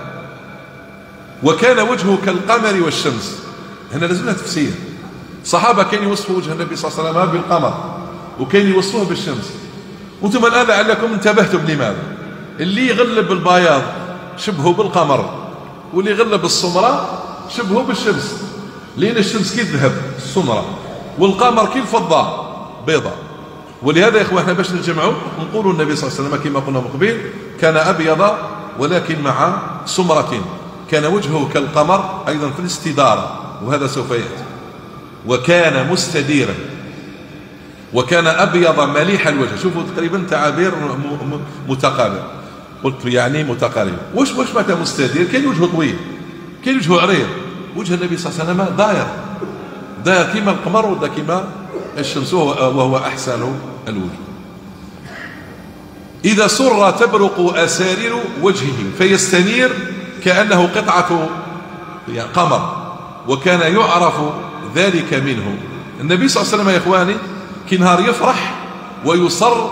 وكان وجهه كالقمر والشمس. هنا لازمنا تفسير. صحابة كانوا يوصفوا وجه النبي صلى الله عليه وسلم بالقمر وكانوا يوصفوه بالشمس. وانتم الآن لعلكم انتبهتم لماذا اللي يغلب البياض شبهه بالقمر واللي غلب السمرة شبهه بالشمس، لأن الشمس كي الذهب السمرة، والقمر كي الفضة بيضة. ولهذا يا إخوة احنا باش نجمعوا نقولوا النبي صلى الله عليه وسلم كما قلنا من قبيل كان أبيض ولكن مع سمرة، كان وجهه كالقمر أيضا في الاستدارة، وهذا سوف يأتي. وكان مستديرا، وكان أبيض مليح الوجه. شوفوا تقريبا تعابير متقاربة، قلت يعني متقاربة. وش متى مستدير؟ كان وجهه طويل، كان وجهه عريض. وجه النبي صلى الله عليه وسلم داير كما القمر ودا كما الشمس، وهو أحسن الوجه. إذا سر تبرق أسارير وجهه فيستنير كأنه قطعة قمر، وكان يعرف ذلك منه. النبي صلى الله عليه وسلم يا إخواني كي نهار يفرح ويصر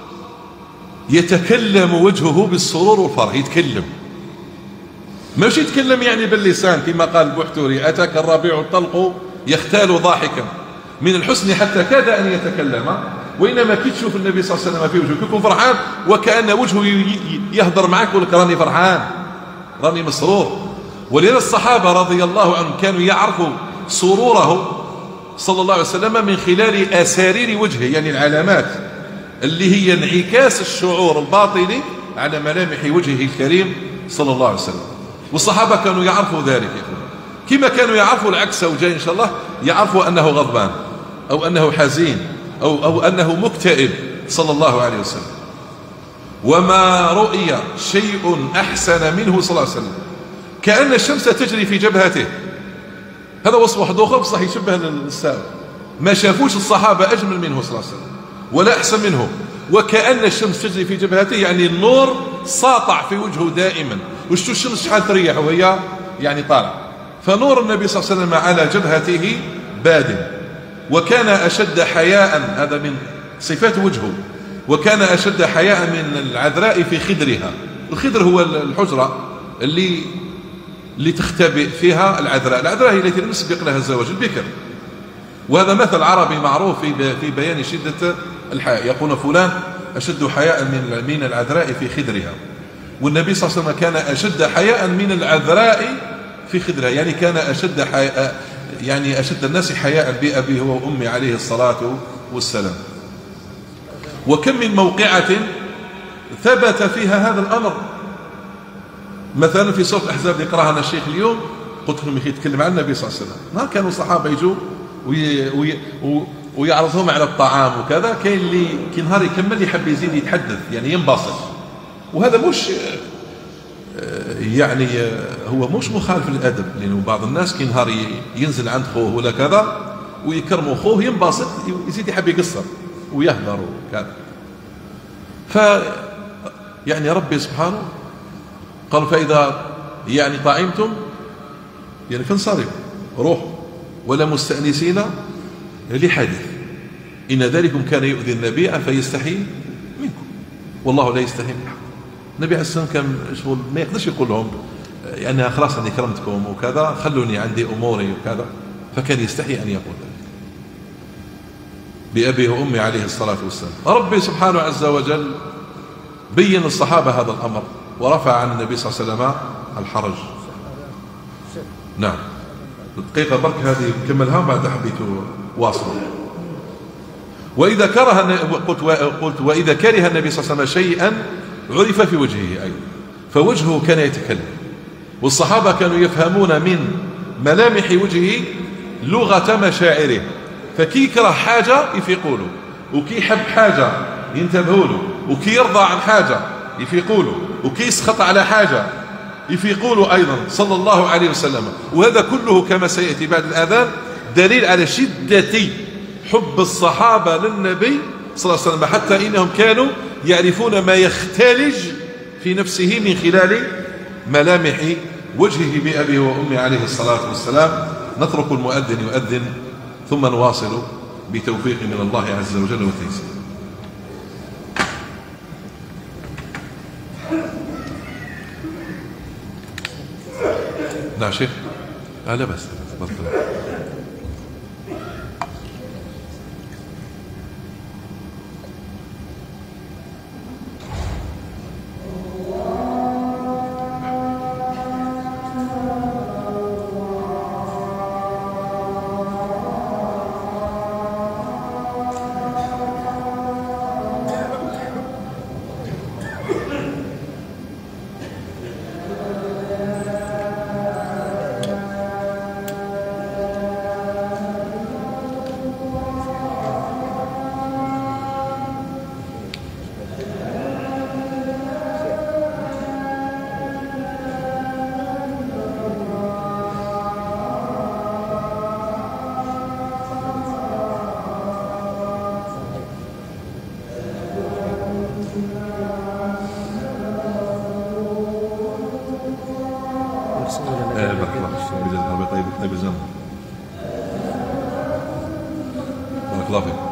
يتكلم وجهه بالسرور والفرح، يتكلم ماشي يتكلم يعني باللسان كما قال البحتوري أتاك الربيع الطلق يختال ضاحكا من الحسن حتى كاد أن يتكلم. وإنما كي تشوف النبي صلى الله عليه وسلم في وجهه يكون فرحان، وكأن وجهه يهضر معك ويقول لك راني فرحان راني مسرور. ولذا الصحابة رضي الله عنهم كانوا يعرفوا سروره صلى الله عليه وسلم من خلال أسارير وجهه، يعني العلامات اللي هي انعكاس الشعور الباطني على ملامح وجهه الكريم صلى الله عليه وسلم. والصحابة كانوا يعرفوا ذلك يا إخوان، كما كانوا يعرفوا العكس وجاي إن شاء الله، يعرفوا أنه غضبان أو أنه حزين أو أنه مكتئب صلى الله عليه وسلم. وما رؤي شيء أحسن منه صلى الله عليه وسلم، كأن الشمس تجري في جبهته. هذا وصف واحد آخر بصح يشبه للساوي. ما شافوش الصحابة أجمل منه صلى الله عليه وسلم ولا أحسن منه. وكأن الشمس تجري في جبهته، يعني النور ساطع في وجهه دائما. وشتو الشمس شحال تريح وهي يعني طالع، فنور النبي صلى الله عليه وسلم على جبهته باد. وكان أشد حياء، هذا من صفات وجهه، وكان أشد حياء من العذراء في خدرها. الخدر هو الحجرة اللي تختبئ فيها العذراء. العذراء هي التي لم يسبق لها الزواج، البكر. وهذا مثل عربي معروف في بيان شدة الحياء، يقول فلان أشد حياء من العذراء في خدرها. والنبي صلى الله عليه وسلم كان أشد حياء من العذراء في خدرها، يعني كان أشد حياء، يعني أشد الناس حياء بأبيه وأمي عليه الصلاة والسلام. وكم من موقعة ثبت فيها هذا الأمر. مثلا في سورة الأحزاب اللي قراها الشيخ اليوم، قلت لهم يتكلم عن النبي صلى الله عليه وسلم، ما كانوا الصحابة يجوا ويعرضهم على الطعام وكذا، كاين اللي كي نهار يكمل يحب يزيد يتحدث يعني ينبسط. وهذا مش يعني هو مش مخالف للأدب، لأنه بعض الناس كي نهار ينزل عند خوه ولا كذا ويكرموا خوه ينبسط يزيد يحب يقصر ويهدر وكذا. يعني ربي سبحانه قال فإذا يعني طعمتم يعني فانصرفوا روحوا ولا مستأنسين لحديث إن ذلكم كان يؤذي النبي فيستحي منكم والله لا يستحي من حق. النبي عليه السلام كان شغل ما يقدرش يقول لهم يعني خلاص أنا كرمتكم وكذا خلوني عندي أموري وكذا، فكان يستحي أن يقول ذلك بأبي وأمي عليه الصلاة والسلام. ربي سبحانه عز وجل بين الصحابة هذا الأمر ورفع عن النبي صلى الله عليه وسلم الحرج. نعم دقيقة برك هذه كملها بعد حبيت واصل. وإذا قلت وإذا كره النبي صلى الله عليه وسلم شيئا عرف في وجهه أيضا، فوجهه كان يتكلم، والصحابة كانوا يفهمون من ملامح وجهه لغة مشاعره، فكي يكره حاجة يفيقوا له، وكي يحب حاجة ينتبهوا له، وكي يرضى عن حاجة يفيقوا له، وكي يسخط على حاجة يفيقوا له أيضا صلى الله عليه وسلم. وهذا كله كما سيأتي بعد الآذان دليل على شدة حب الصحابة للنبي صلى الله عليه وسلم، حتى إنهم كانوا يعرفون ما يختلج في نفسه من خلال ملامح وجهه بأبيه وأمه عليه الصلاة والسلام. نترك المؤذن يؤذن ثم نواصل بتوفيق من الله عز وجل وتيسير. نعم شيخ لا بس طيب الزمن. بارك الله فيك.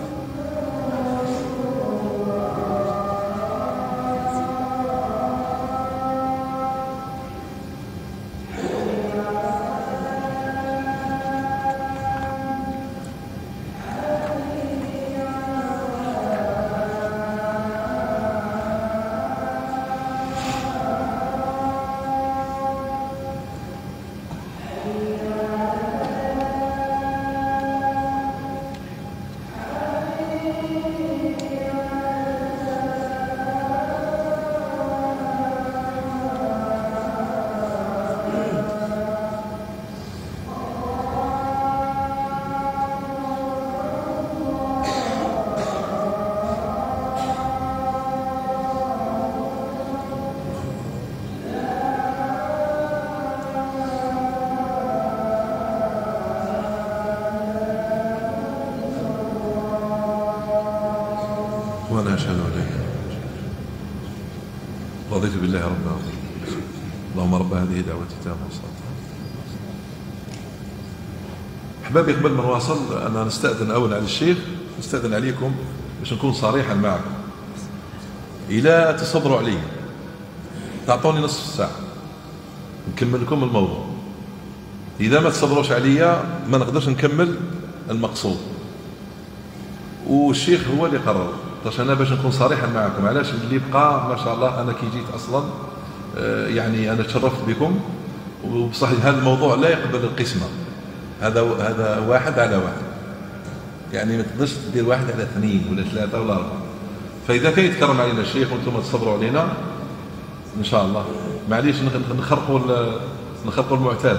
وأنا أشهد أن لا إله إلا الله رضيت بالله ربا اللهم رب هذه دعوة التامة والصلاة. أحبابي قبل ما نواصل أنا نستأذن أولا على الشيخ، نستأذن عليكم باش نكون صريحا معكم. إلا تصبروا علي تعطوني نصف ساعة نكمل لكم الموضوع. إذا ما تصبروش عليا ما نقدرش نكمل المقصود، والشيخ هو اللي قرر. باش انا باش نكون صريحا معكم، علاش اللي بقى ما شاء الله انا كي جيت اصلا يعني انا تشرفت بكم، وبصح هذا الموضوع لا يقبل القسمه. هذا واحد على واحد، يعني ما تقدرش تدير واحد على اثنين ولا ثلاثه ولا اربعه. فاذا كان يتكرم علينا الشيخ وانتم تصبروا علينا ان شاء الله، معليش نخرقوا المعتاد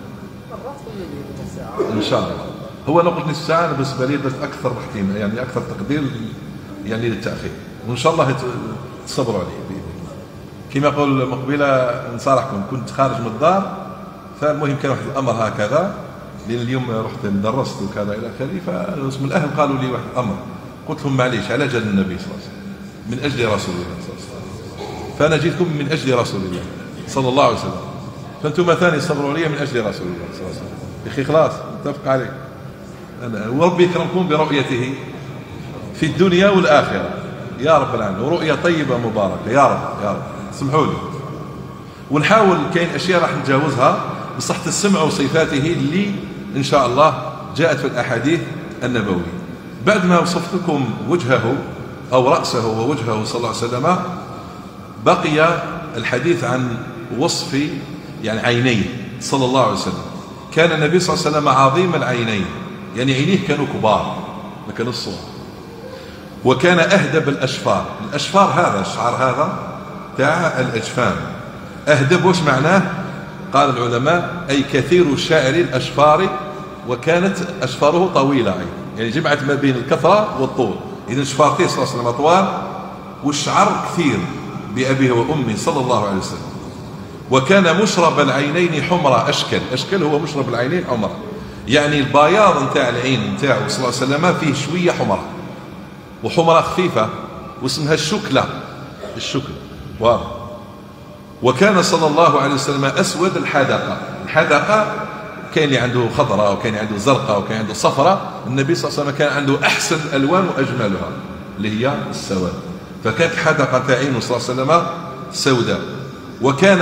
ان شاء الله. هو انا قلت نصف ساعه بالنسبه لي درت اكثر احتمال، يعني اكثر تقدير يعني للتاخير، وان شاء الله تصبروا عليه باذن الله. كما قول مقبله نصارحكم، كنت خارج من الدار، فالمهم كان واحد الامر هكذا، لان اليوم رحت درست وكذا الى اخره، فمن الاهل قالوا لي واحد الامر، قلت لهم معليش على جال النبي صلى الله عليه وسلم، من اجل رسول الله صلى الله عليه وسلم، فانا جيتكم من اجل رسول الله صلى الله عليه وسلم، فانتم ثاني صبروا علي من اجل رسول الله صلى الله عليه وسلم. يا اخي خلاص نتفق عليه، وربي يكرمكم برؤيته في الدنيا والآخرة يا رب العالمين، ورؤية طيبة مباركة يا رب يا رب. سمحوا لي ونحاول، كاين أشياء راح نتجاوزها بصحة السمع وصفاته اللي إن شاء الله جاءت في الأحاديث النبوية. بعد ما وصفت لكم وجهه أو رأسه ووجهه صلى الله عليه وسلم، بقي الحديث عن وصف يعني عينيه صلى الله عليه وسلم. كان النبي صلى الله عليه وسلم عظيم العينين، يعني عينيه كانوا كبار ما كانوا الصغار. وكان أهدب الأشفار. الأشفار هذا الشعر هذا تاع الأجفان، أهدب وش معناه؟ قال العلماء أي كثير شعر الأشفار، وكانت أشفاره طويلة، يعني جمعت ما بين الكثرة والطول. إذن شفارته صلى الله عليه وسلم طوال والشعر كثير بأبيه وأمه صلى الله عليه وسلم. وكان مشرب العينين حمرة أشكل. أشكل هو مشرب العينين حمرة، يعني البياض نتاع العين نتاعو صلى الله عليه وسلم فيه شوية حمرة، وحمرة خفيفة واسمها الشكلة. واضح. وكان صلى الله عليه وسلم أسود الحدقة. الحدقة كان اللي عنده خضراء وكان عنده زرقاء وكان عنده صفراء. النبي صلى الله عليه وسلم كان عنده أحسن الألوان وأجملها اللي هي السواد، فكانت حدقة عينه صلى الله عليه وسلم سوداء. وكان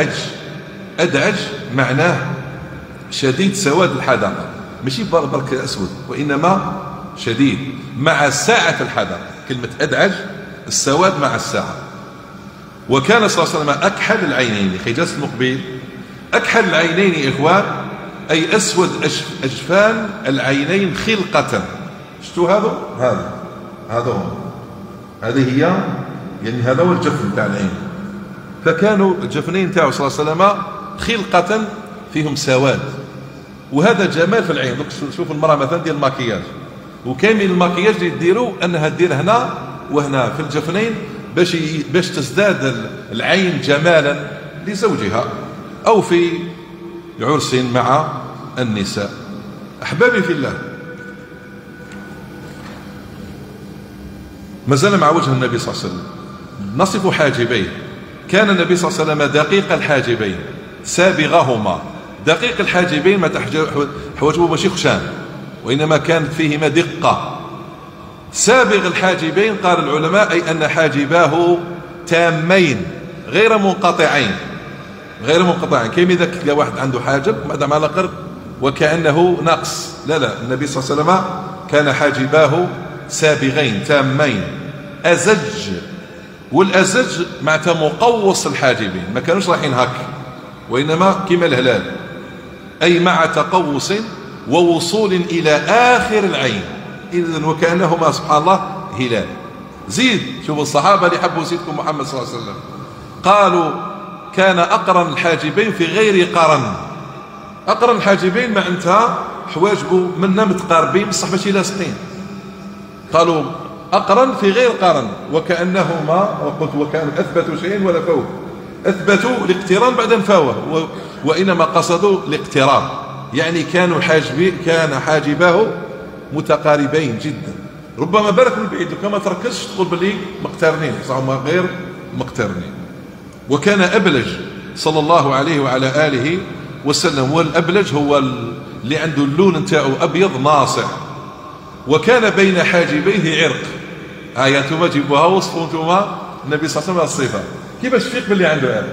أدعج معناه شديد سواد الحدقة، ماشي برك أسود، وإنما شديد مع ساعة الحدقة. كلمة أدعج السواد مع الساعة. وكان صلى الله عليه وسلم أكحل العينين. خجاز المقبل أكحل العينين إخوان، أي أسود أجفان العينين خلقة. شتو هذا هو، هذه هي يعني هذا هو الجفن تاع العين. فكانوا الجفنين تاعو صلى الله عليه وسلم خلقة فيهم سواد، وهذا جمال في العين. شوف المرأة مثلا ديال الماكياج، وكامل الماكياج اللي ديروا أنها دير هنا وهنا في الجفنين باش تزداد العين جمالا لزوجها أو في عرس مع النساء. أحبابي في الله، ما زال مع وجه النبي صلى الله عليه وسلم. نصف حاجبيه. كان النبي صلى الله عليه وسلم دقيق الحاجبين سابغهما. دقيق الحاجبين ما حواجبه ماشي خشان، وإنما كانت فيهما دقة. سابغ الحاجبين قال العلماء أي أن حاجباه تامين غير منقطعين، غير منقطعين. كيف إذا تلقى واحد عنده حاجب مادام على قرب وكأنه ناقص، لا لا، النبي صلى الله عليه وسلم كان حاجباه سابغين تامين. أزج، والأزج معناتها مقوص الحاجبين، ما كانوش رايحين هكا، وإنما كما الهلال، أي مع تقوس ووصول إلى آخر العين، إذن وكأنهما سبحان الله هلال. زيد، شوفوا الصحابة اللي حبوا سيدكم محمد صلى الله عليه وسلم قالوا كان أقرن الحاجبين في غير قرن. أقرن الحاجبين معناتها حواجبه منا متقاربين بصح ماشي لاصقين. قالوا أقرن في غير قرن، وكأنهما، وقلت وكانوا أثبتوا شيئا ولا فوه، أثبتوا الاقتران بعد فوه، وإنما قصدوا الاقتراب، يعني كان حاجباه متقاربين جدا، ربما بالك من بعيد وكما تركزش تقول بلي مقترنين، صح هما غير مقترنين. وكان أبلج صلى الله عليه وعلى آله وسلم، والأبلج هو اللي عنده اللون نتاعو أبيض ناصع، وكان بين حاجبيه عرق. هيا انتم جيبوها وصفوا انتم النبي صلى الله عليه وسلم الصفة كيفاش تفيق باللي عنده عرق.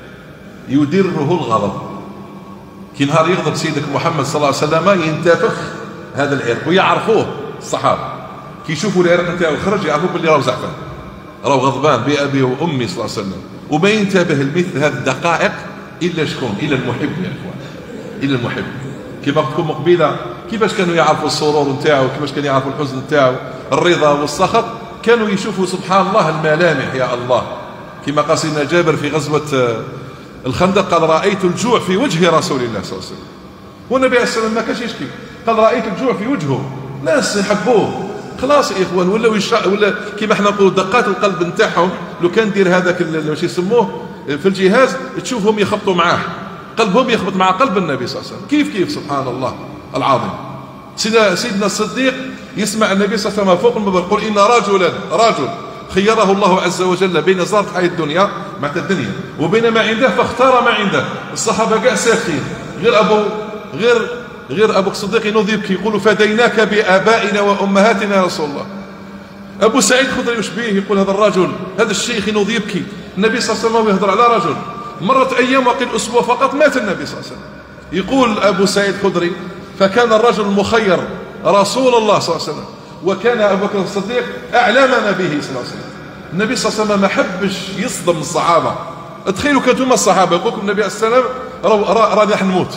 يدره الغضب، كي نهار يغضب سيدك محمد صلى الله عليه وسلم ينتفخ هذا العرق، ويعرفوه الصحابة كي يشوفوا العرق نتاعو خرج يعرفوا باللي راهو زعفان، راهو غضبان بأبي وأمي صلى الله عليه وسلم. وما ينتبه لمثل هذه الدقائق إلا شكون؟ إلا المحب يا إخوان، إلا المحب. كما قلت لكم قبيله كيفاش كانوا يعرفوا السرور نتاعو، كيفاش كانوا يعرفوا الحزن نتاعو، الرضا والسخط، كانوا يشوفوا سبحان الله الملامح يا الله. كما قال سيدنا جابر في غزوة الخندق قال رأيت الجوع في وجه رسول الله صلى الله عليه وسلم، والنبي عليه الصلاة والسلام ما كانش يشكي، قال رأيت الجوع في وجهه، ناس يحبوه خلاص يا إخوان، ولا كما احنا نقولوا دقات القلب نتاعهم، لو كان دير هذاك واش يسموه في الجهاز تشوفهم يخبطوا معاه، قلبهم يخبط مع قلب النبي صلى الله عليه وسلم. كيف سبحان الله العظيم. سيدنا الصديق يسمع النبي صلى الله عليه وسلم فوق المنبر يقول إن رجل خيره الله عز وجل بين زارة حياة الدنيا مع الدنيا وبين ما عنده فاختار ما عنده. الصحابة كاع ساكتين، غير أبو الصديق ينوض يبكي يقول فديناك بآبائنا وأمهاتنا يا رسول الله. أبو سعيد الخدري يشبيه يقول هذا الرجل هذا الشيخ ينوض يبكي، النبي صلى الله عليه وسلم يهضر على رجل مرت أيام وقيل أسبوع فقط مات النبي صلى الله عليه وسلم. يقول أبو سعيد الخدري فكان الرجل المخير رسول الله صلى الله عليه وسلم، وكان أبو بكر الصديق أعلمنا به صلى الله عليه وسلم. النبي صلى الله عليه وسلم ما حبش يصدم الصحابة. تخيلوا كانوا هما الصحابة يقول لكم النبي عليه السلام راني راح نموت،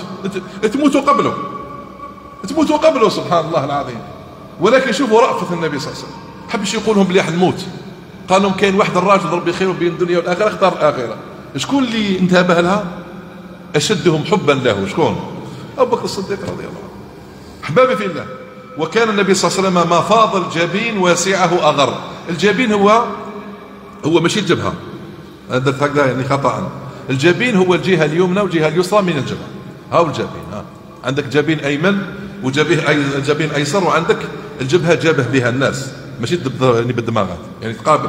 تموتوا قبله سبحان الله العظيم. ولكن شوفوا رأفة النبي صلى الله عليه وسلم، حبش يقول لهم بلي راح نموت، قال لهم كاين واحد الراجل ربي خير بين الدنيا والآخرة اختار الآخرة. شكون اللي انتبه لها أشدهم حبا له؟ شكون؟ أبو بكر الصديق رضي الله عنه. أحبابي في الله، وكان النبي صلى الله عليه وسلم مفاض الجبين واسعه أغر. الجبين هو ماشي الجبهة، هذا هكذا يعني خطأ. الجبين هو الجهة اليمنى والجهة اليسرى من الجبهة. هاو الجبين، عندك جبين أيمن وجبين أيسر، وعندك الجبهة جابه بها الناس ماشي يعني بالدماغات، يعني تقابل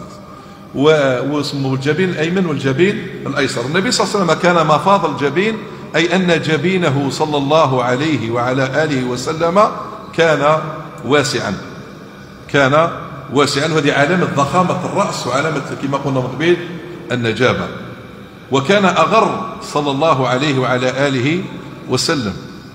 واسمه الجبين الأيمن والجبين الأيسر. النبي صلى الله عليه وسلم كان مفاض الجبين، أي أن جبينه صلى الله عليه وعلى آله وسلم كان واسعا، وهذه علامة ضخامة الرأس وعلامة كما قلنا من قبل النجابة. وكان أغر صلى الله عليه وعلى آله وسلم،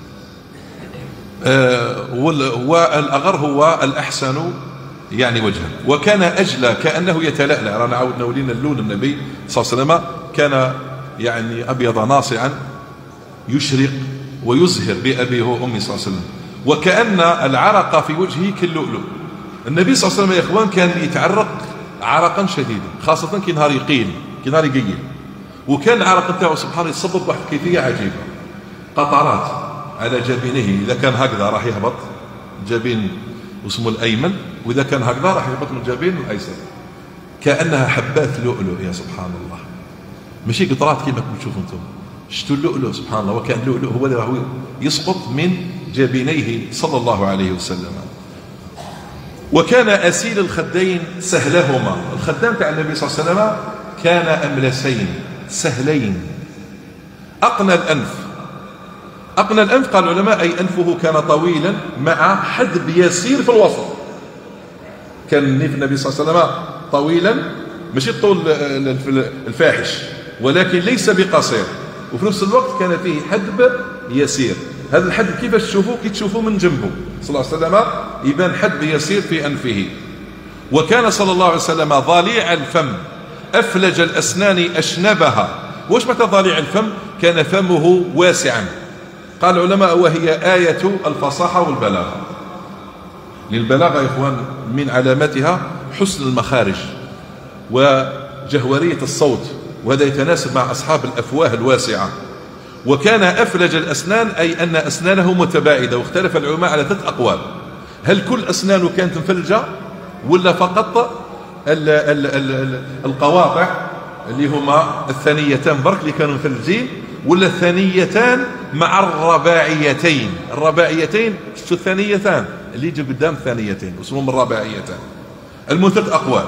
والأغر هو الأحسن يعني وجها. وكان أجلى كأنه يتلألأ، رانا عودنا ولينا اللون النبي صلى الله عليه وسلم كان يعني أبيض ناصعا يشرق ويزهر بأبيه وأمي صلى الله عليه وسلم، وكأن العرق في وجهه كاللؤلؤ. النبي صلى الله عليه وسلم يا إخوان كان يتعرق عرقا شديدا، خاصة كي نهار يقيل كي نهار يقيل، وكان العرق نتاعو سبحان الله يتصبب بواحد الكيفية عجيبة، قطرات على جبينه. إذا كان هكذا راح يهبط جبين واسمه الأيمن، وإذا كان هكذا راح يهبط من الجبين الأيسر، كأنها حبات لؤلؤ. يا سبحان الله، ماشي قطرات كما تشوفوا انتم، شتوا اللؤلؤ سبحان الله. وكان اللؤلؤ هو اللي راهو يسقط من جبينيه صلى الله عليه وسلم. وكان أسيل الخدين سهلهما. الخدان تاع النبي صلى الله عليه وسلم كان أملسين سهلين. أقنى الأنف أقنى الأنف قال العلماء أي أنفه كان طويلا مع حدب يسير في الوسط. كان النبي صلى الله عليه وسلم طويلا، ماشي الطول الفاحش، ولكن ليس بقصير، وفي نفس الوقت كان فيه حدب يسير. هذا الحدب كيفاش تشوفوه؟ كي تشوفوه من جنبه صلى الله عليه وسلم يبان حدب يسير في أنفه. وكان صلى الله عليه وسلم ضليع الفم أفلج الأسنان أشنبها. واش معنى ضليع الفم؟ كان فمه واسعا. قال العلماء وهي آية الفصاحة والبلاغة. للبلاغة يا إخوان من علاماتها حسن المخارج وجهورية الصوت، وهذا يتناسب مع أصحاب الأفواه الواسعة. وكان أفلج الأسنان أي أن أسنانه متباعدة، واختلف العلماء على 3 أقوال: هل كل أسنانه كانت مفلجة ولا فقط القواطع اللي هما الثانيتان برك اللي كانوا مفلجين، ولا الثانيتان مع الرباعيتين. الرباعيتين الثانيتان اللي يجي قدام الثانيتين واسمهم الرباعيتان. المهم 3 أقوال.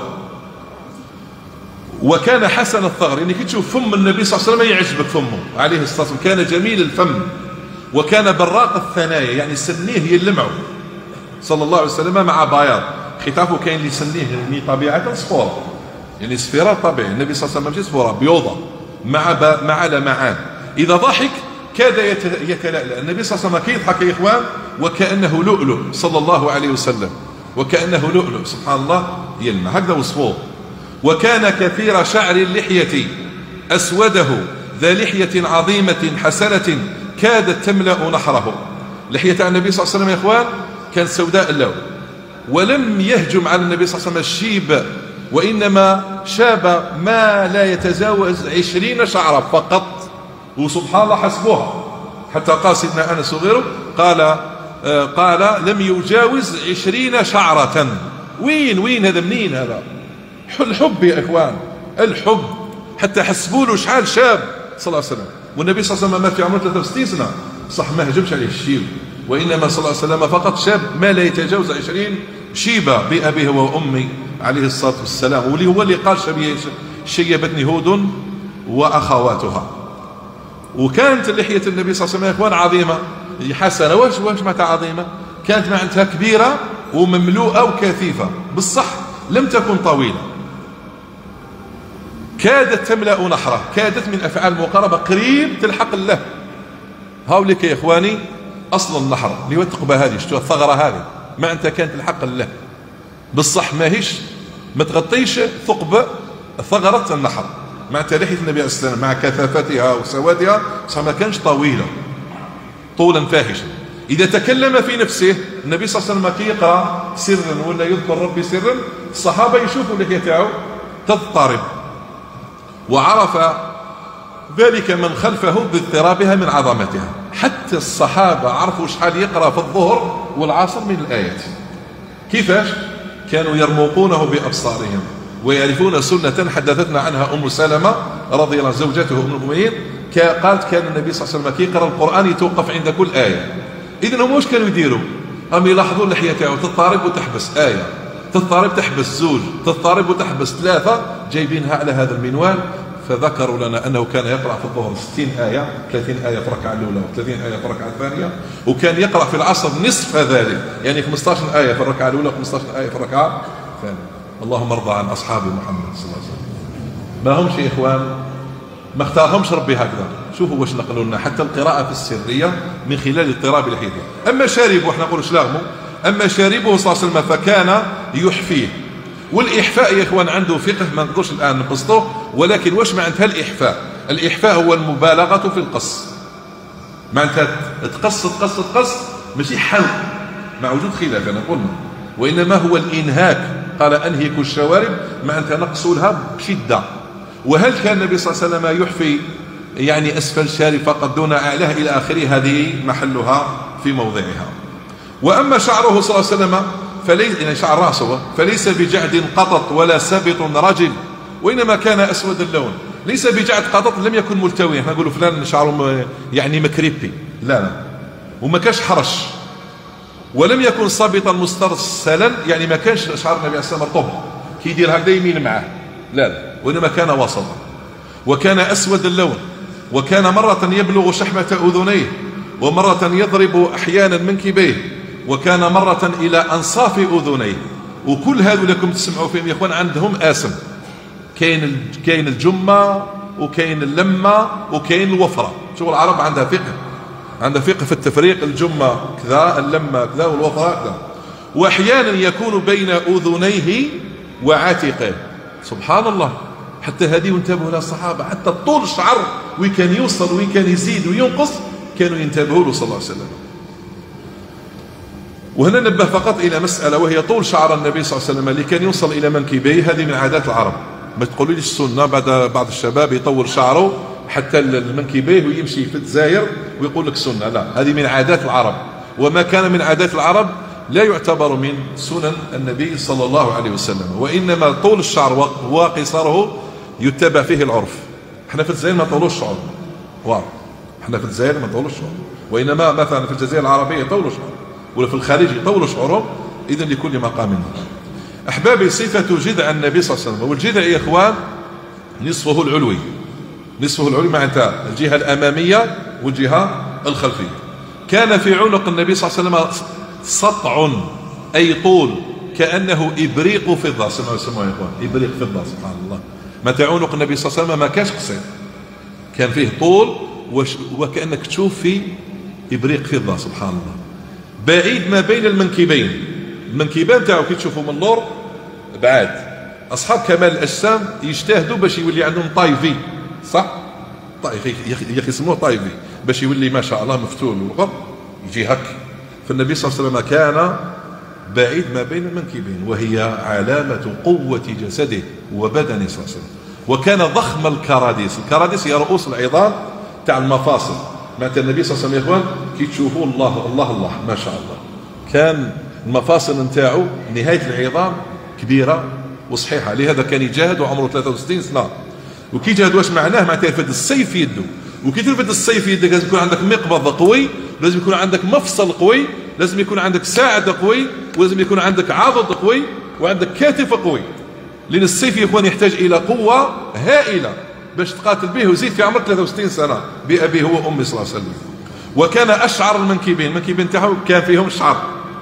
وكان حسن الثغر، يعني كي تشوف فم النبي صلى الله عليه وسلم يعجبك فمه عليه الصلاة والسلام، كان جميل الفم. وكان براق الثنايا، يعني سنيه يلمعوا صلى الله عليه وسلم مع بياض ختافه. كاين اللي يسنيه يعني طبيعة صفورة، يعني صفيرة طبيعي. النبي صلى الله عليه وسلم ماشي صفورة بيوضة مع لمعان. إذا ضحك كاد يتلألأ. النبي صلى الله عليه وسلم كي يضحك يا إخوان وكأنه لؤلؤ صلى الله عليه وسلم، وكأنه لؤلؤ سبحان الله يلمع، هكذا وصفوه. وكان كثير شعر اللحية أسوده ذا لحية عظيمة حسنة كادت تملأ نحره. لحية النبي صلى الله عليه وسلم يا إخوان كانت سوداء اللون، ولم يهجم على النبي صلى الله عليه وسلم الشيب، وإنما شاب ما لا يتجاوز 20 شعرة فقط. وسبحان الله حسبوها، حتى قال سيدنا أنس وغيره قال لم يجاوز 20 شعرة. وين هذا؟ منين هذا؟ الحب يا إخوان، الحب. حتى حسبوا له شحال شاب صلى الله عليه وسلم. والنبي صلى الله عليه وسلم ما في عمره 63 سنة، صح ما هجمش عليه الشيب، وإنما صلى الله عليه وسلم فقط شاب ما لا يتجاوز 20 شيبة بأبيه وأمي عليه الصلاة والسلام، واللي هو اللي قال شيبتني هود وأخواتها. وكانت لحية النبي صلى الله عليه وسلم يا إخوان عظيمة حسنة. واش معناتها عظيمة؟ كانت معناتها كبيرة ومملوءة وكثيفة، بالصح لم تكن طويلة. كادت تملأ نحره، كادت من أفعال المقاربة، قريب تلحق له. هاوليك يا إخواني أصل النحر اللي هو الثقبة هذه، شتوها الثغرة هذه معناتها كانت تلحق له، بالصح ماهيش ما تغطيش ثغرة النحر. معناتها لحية النبي عليه الصلاة والسلام مع كثافتها وسوادها صح ما كانش طويلة طولا فاحشا. إذا تكلم في نفسه النبي صلى الله عليه وسلم كي يقرأ سرا ولا يذكر ربي سرا، الصحابة يشوفوا اللحية تاعو تضطرب، وعرف ذلك من خلفه باضطرابها من عظمتها. حتى الصحابة عرفوا شحال يقرأ في الظهر والعصر من الآيات. كيفاش؟ كانوا يرمقونه بأبصارهم ويعرفون سنة حدثتنا عنها أم سلمة رضي الله عنها زوجته أم المؤمنين، قالت كان النبي صلى الله عليه وسلم كي يقرأ القرآن يتوقف عند كل آية. إذن هم واش كانوا يديروا؟ هم يلاحظوا اللحية تاعو تضطرب وتحبس آية، تضطرب تحبس زوج، تضطرب وتحبس 3، جايبينها على هذا المنوال. فذكروا لنا أنه كان يقرأ في الظهر 60 آية، 30 آية في الركعة الأولى و30 آية في الركعة الثانية، وكان يقرأ في العصر نصف ذلك، يعني 15 آية في الركعة الأولى و15 آية في الركعة الثانية. اللهم ارضى عن أصحاب محمد صلى الله عليه وسلم. ما همش يا إخوان ما اختارهمش ربي هكذا. شوفوا واش نقلوا لنا حتى القراءة في السرية من خلال اضطراب لحيته. أما شاربه احنا نقولوا شلاغمه، أما شاربه صلى الله عليه وسلم فكان يحفيه. والإحفاء يا إخوان عنده فقه ما نقولش الآن نبسطوه، ولكن واش معناتها الإحفاء؟ الإحفاء هو المبالغة في القص. معناتها تقص ماشي حلق مع وجود خلاف أنا قلنا، وإنما هو الإنهاك. قال أنهكوا الشوارب، معناتها نقصوا بشدة. وهل كان النبي صلى الله عليه وسلم يحفي يعني أسفل الشارب فقط دون أعلاه إلى آخره؟ هذه محلها في موضعها. وأما شعره صلى الله عليه وسلم فليس يعني شعر رأسه فليس بجعد قطط ولا سبط رجل، وإنما كان أسود اللون. ليس بجعد قطط، لم يكن ملتويا. احنا نقولوا فلان شعره يعني مكريبي، لا وما كانش حرش. ولم يكن صابطا مسترسلا، يعني ما كانش شعر النبي عليه الصلاة والسلام رطب كي يدير هكذا يمين معاه، لا وإنما كان وسطا. وكان أسود اللون، وكان مرة يبلغ شحمة أذنيه، ومرة يضرب أحيانا منكبيه، وكان مرة إلى أنصاف أذنيه. وكل هذو لكم تسمعوا فيهم يا إخوان عندهم آسم، كاين الجمة وكاين اللمة وكاين الوفرة. شوف العرب عندها فقه في التفريق، الجمة كذا، اللمة كذا، والوفرة كذا. وأحيانا يكون بين أذنيه وعاتقه. سبحان الله، حتى هذه انتبهوا لها الصحابة، حتى طول الشعر وين كان يوصل وين كان يزيد وينقص كانوا ينتبهوا له صلى الله عليه وسلم. وهنا نبه فقط إلى مسألة، وهي طول شعر النبي صلى الله عليه وسلم اللي كان يوصل إلى منكبيه. هذه من عادات العرب، ما تقولوا لي السنة بعض الشباب يطول شعره حتى المنكبيه ويمشي في الجزائر ويقول لك سنة. لا، هذه من عادات العرب، وما كان من عادات العرب لا يعتبر من سنن النبي صلى الله عليه وسلم، وإنما طول الشعر وقصره يتبع فيه العرف. احنا في الجزائر ما طولوش الشعر، احنا في الجزائر ما طولوش الشعر، وإنما مثلا في الجزائر العربية يطولوا الشعر، ولا في الخارج يطولوا شعورهم. إذن لكل مقام. أحبابي، صفة جذع النبي صلى الله عليه وسلم، والجذع يا إخوان نصفه العلوي، معناتها الجهة الأمامية والجهة الخلفية. كان في عنق النبي صلى الله عليه وسلم سطع، أي طول كأنه إبريق فضة. سمعوا يا إخوان، إبريق فضة، سبحان الله. متى عنق النبي صلى الله عليه وسلم ما كانش قصير، كان فيه طول وكأنك تشوف في إبريق فضة، سبحان الله. بعيد ما بين المنكبين تاعو كي تشوفوا من اللور بعاد. أصحاب كمال الأجسام يجتهدوا باش يولي عندهم طايفي، صح؟ طايفي يا أخي يسموه طايفي، باش يولي ما شاء الله مفتول والغض يجي هك. فالنبي صلى الله عليه وسلم كان بعيد ما بين المنكبين، وهي علامة قوة جسده وبدنه صلى الله عليه وسلم. وكان ضخم الكراديس هي رؤوس العظام تاع المفاصل. معناتها النبي صلى الله عليه وسلم يا اخوان كي تشوفوه الله ما شاء الله، كان المفاصل نتاعو نهاية العظام كبيرة وصحيحة. لهذا كان يجاهد وعمره 63 سنة. وكي جاهد واش معناه؟ معناتها يرفد السيف في يده، وكي ترفد السيف في يدك لازم يكون عندك مقبض قوي، لازم يكون عندك مفصل قوي، لازم يكون عندك ساعد قوي، ولازم يكون عندك عضد قوي، وعندك كتف قوي. لأن السيف يا اخوان يحتاج إلى قوة هائلة باش تقاتل به، وزيد في عمر 63 سنة بأبي هو وأمي صلى الله عليه وسلم. وكان أشعر المنكبين تاعو كان فيهم شعر،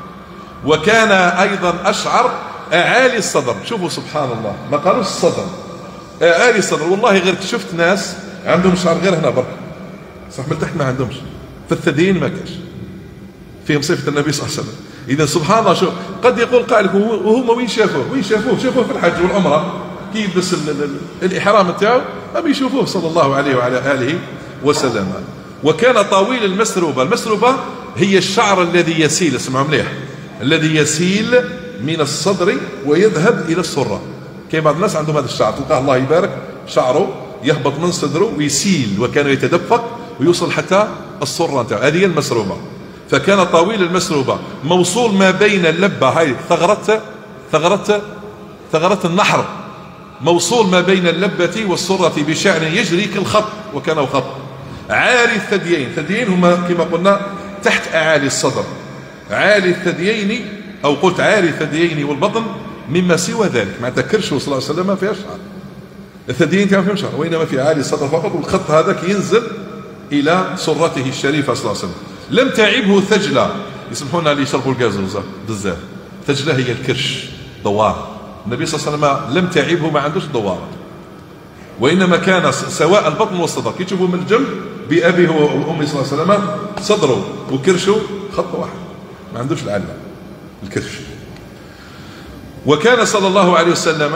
وكان أيضا أشعر أعالي الصدر. شوفوا سبحان الله، ما قالوش الصدر، أعالي الصدر. والله غير شفت ناس عندهم شعر غير هنا برك، صح، من تحت ما عندهمش، في الثديين ما كاش فيهم صفة النبي صلى الله عليه وسلم. إذا سبحان الله، شوف قد يقول قائل وهم وين شافوه في الحج والعمرة كي يلبس الإحرام تاعو، أم يشوفوه صلى الله عليه وعلى آله وسلم. وكان طويل المسربة هي الشعر الذي يسيل، اسمعوا مليح، الذي يسيل من الصدر ويذهب إلى السرة. كاين بعض الناس عندهم هذا الشعر تلقاه الله يبارك شعره يهبط من صدره ويسيل، وكان يتدفق ويوصل حتى السرة نتاعو، هذه هي المسروبة. فكان طويل المسروبة موصول ما بين اللبة، هاي ثغرة النحر، موصول ما بين اللبة والسرة بشعر يجري كالخط، وكان خط. عالي الثديين هما كما قلنا تحت أعالي الصدر، عالي الثديين أو قلت عالي الثديين والبطن مما سوى ذلك. معناتها كرشه صلى الله عليه وسلم ما فيها شعر، الثديين كانوا فيهم شعر، وإنما في عالي الصدر فقط، والخط هذاك ينزل إلى سرته الشريفة صلى الله عليه وسلم. لم تعبه ثجلة، يسمحونا اللي يشربوا الغازوزة بزاف، ثجلة هي الكرش، دوار. النبي صلى الله عليه وسلم لم تعبه، ما عندوش دوار، وإنما كان سواء البطن والصدر. كي تشوفوا من الجنب بأبيه وأمي صلى الله عليه وسلم صدره وكرشه خط واحد، ما عندوش العلة الكرش. وكان صلى الله عليه وسلم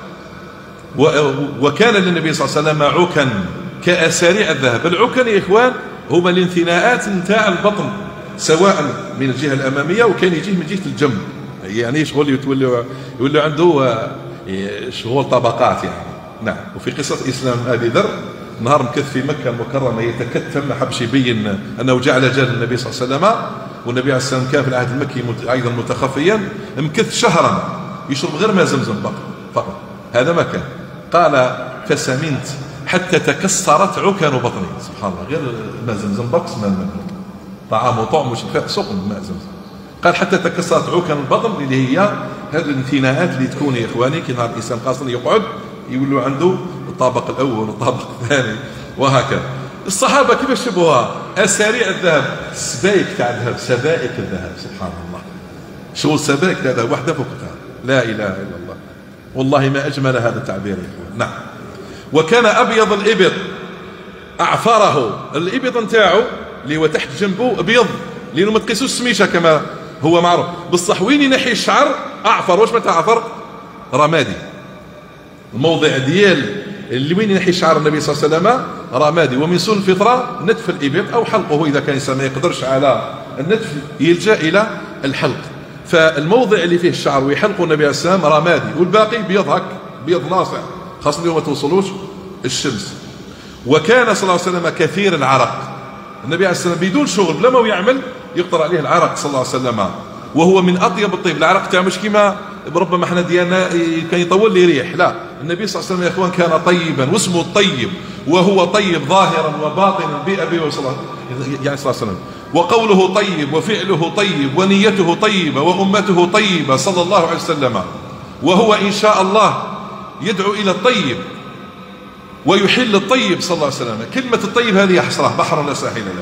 وكان للنبي صلى الله عليه وسلم عكن كأساريع الذهب. العكن يا إخوان هما الانثناءات نتاع البطن، سواء من الجهة الأمامية وكان يجيه من جهة الجنب، يعني شغل يولي عنده شغل طبقات يعني. نعم. وفي قصة إسلام أبي ذر، نهار مكث في مكة المكرمة يتكتم، ما حبش يبين أنه جاء على جال النبي صلى الله عليه وسلم، والنبي عليه السلام كان في العهد المكي أيضا متخفيا، مكث شهرا يشرب غير ماء زمزم فقط، هذا ما كان. قال فسمنت حتى تكسرت عكن بطني، سبحان الله، غير ماء زمزم بقص ماء طعام وطعم مش سقم ماء زمزم. قال حتى تكسرت عكن البطن، اللي هي هذه الانثناءات اللي تكون يا إخواني كي نهار الإنسان قاصر يقعد يولوا عنده الطابق الأول والطابق الثاني وهكذا. الصحابة كيفاش شبوها؟ أساريع الذهب، سبايك تاع الذهب، سبائك الذهب، سبحان الله، شغل سبائك تاع الذهب وحده فوقتها، لا إله إلا الله، والله ما أجمل هذا التعبير يا إخوان. نعم. وكان أبيض الإبط، أعفره، الإبط نتاعو اللي هو تحت جنبه أبيض، لأنه ما تقيسوش سميشة كما هو معروف، بصح وين ينحي الشعر أعفر. واش معناتها أعفر؟ رمادي. الموضع ديال اللي وين ينحي شعر النبي صلى الله عليه وسلم رمادي. ومن سنن الفطرة نتف الإبط أو حلقه، إذا كان الإنسان ما يقدرش على النتف يلجأ إلى الحلق. فالموضع اللي فيه الشعر ويحلقه النبي عليه السلام رمادي، والباقي بيض هك، بيض ناصع، خاصة اليوم ما توصلوش الشمس. وكان صلى الله عليه وسلم كثير العرق، النبي عليه السلام بدون شغل بلا ما يعمل يقطر عليه العرق صلى الله عليه وسلم، وهو من أطيب الطيب. العرق تاع مش كيما ربما احنا ديالنا كان يطول لي ريح، لا، النبي صلى الله عليه وسلم يا اخوان كان طيبا، واسمه الطيب، وهو طيب ظاهرا وباطنا بأبيه صلى الله عليه وسلم. وقوله طيب وفعله طيب ونيته طيبة وأمته طيبة صلى الله عليه وسلم، وهو إن شاء الله يدعو إلى الطيب ويحل الطيب صلى الله عليه وسلم. كلمة الطيب هذه حصرة بحر لا ساحل له.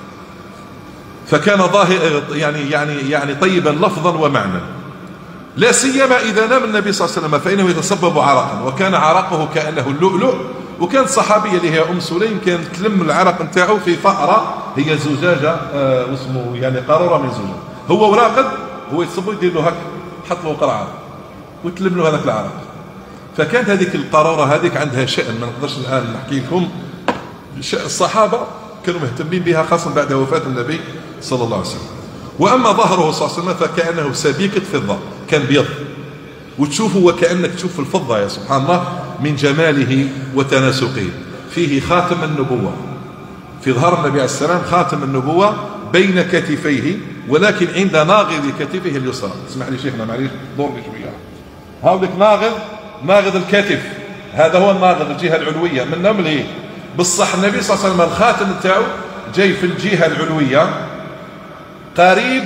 فكان ظاهر يعني طيبا لفظا ومعنى، لا سيما إذا نام النبي صلى الله عليه وسلم فإنه يتسبب عرقا، وكان عرقه كأنه اللؤلؤ. وكانت صحابية اللي هي أم سليم كانت تلم العرق نتاعو في فأرة، هي زجاجة اسمه يعني قارورة من زجاج، هو وراقد هو يتصب يدير له هك، حط له قرعة وتلم له هذاك العرق. فكانت هذيك القارورة هذيك عندها شأن ما نقدرش الآن نحكي لكم. الصحابة كانوا مهتمين بها خاصة بعد وفاة النبي صلى الله عليه وسلم. وأما ظهره صلى الله عليه وسلم فكأنه سبيكة فضة، كان بيض، وتشوفه وكأنك تشوف الفضة، يا سبحان الله من جماله وتناسقه. فيه خاتم النبوة، في ظهر النبي عليه السلام خاتم النبوة بين كتفيه، ولكن عند ناغض كتفه اليسرى. اسمح لي شيخنا معليش دور لي شوية. هاولك ناغض الكتف، هذا هو الناغض، الجهة العلوية من نمله. بالصح النبي صلى الله عليه وسلم الخاتم نتاعو جاي في الجهة العلوية قريب،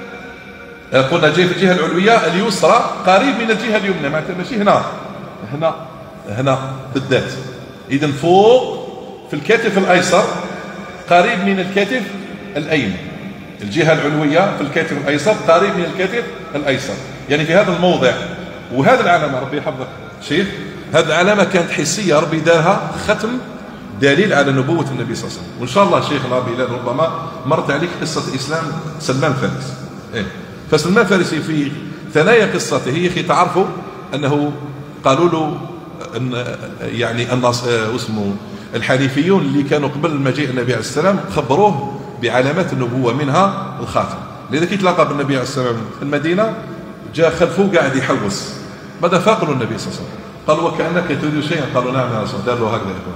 قلنا جاي في الجهة العلوية اليسرى قريب من الجهة اليمنى، معناتها ماشي هنا بالذات. إذن فوق في الكتف الأيسر قريب من الكتف الأيمن، الجهة العلوية في الكتف الأيسر قريب من الكتف الأيسر، يعني في هذا الموضع. وهذا العلامة ربي يحفظك شيخ، هذه العلامة كانت حسية، ربي دارها ختم دليل على نبوة النبي صلى الله عليه وسلم. وإن شاء الله شيخ بلال ربما مرت عليك قصة إسلام سلمان الفارسي. فسلمان الفارسي في ثنايا قصته يا أخي تعرفوا أنه قالوا له أن يعني الناس اسمه الحنيفيون اللي كانوا قبل مجيء النبي عليه السلام خبروه بعلامات النبوة منها الخاتم. لذلك يتلاقى بالنبي عليه السلام في المدينة، جاء خلفه قاعد يحوس، بدأ فاقلوا النبي صلى الله عليه وسلم، قالوا وكأنك تريد شيئا، قالوا نعم يا رسول الله، دار له هكذا يا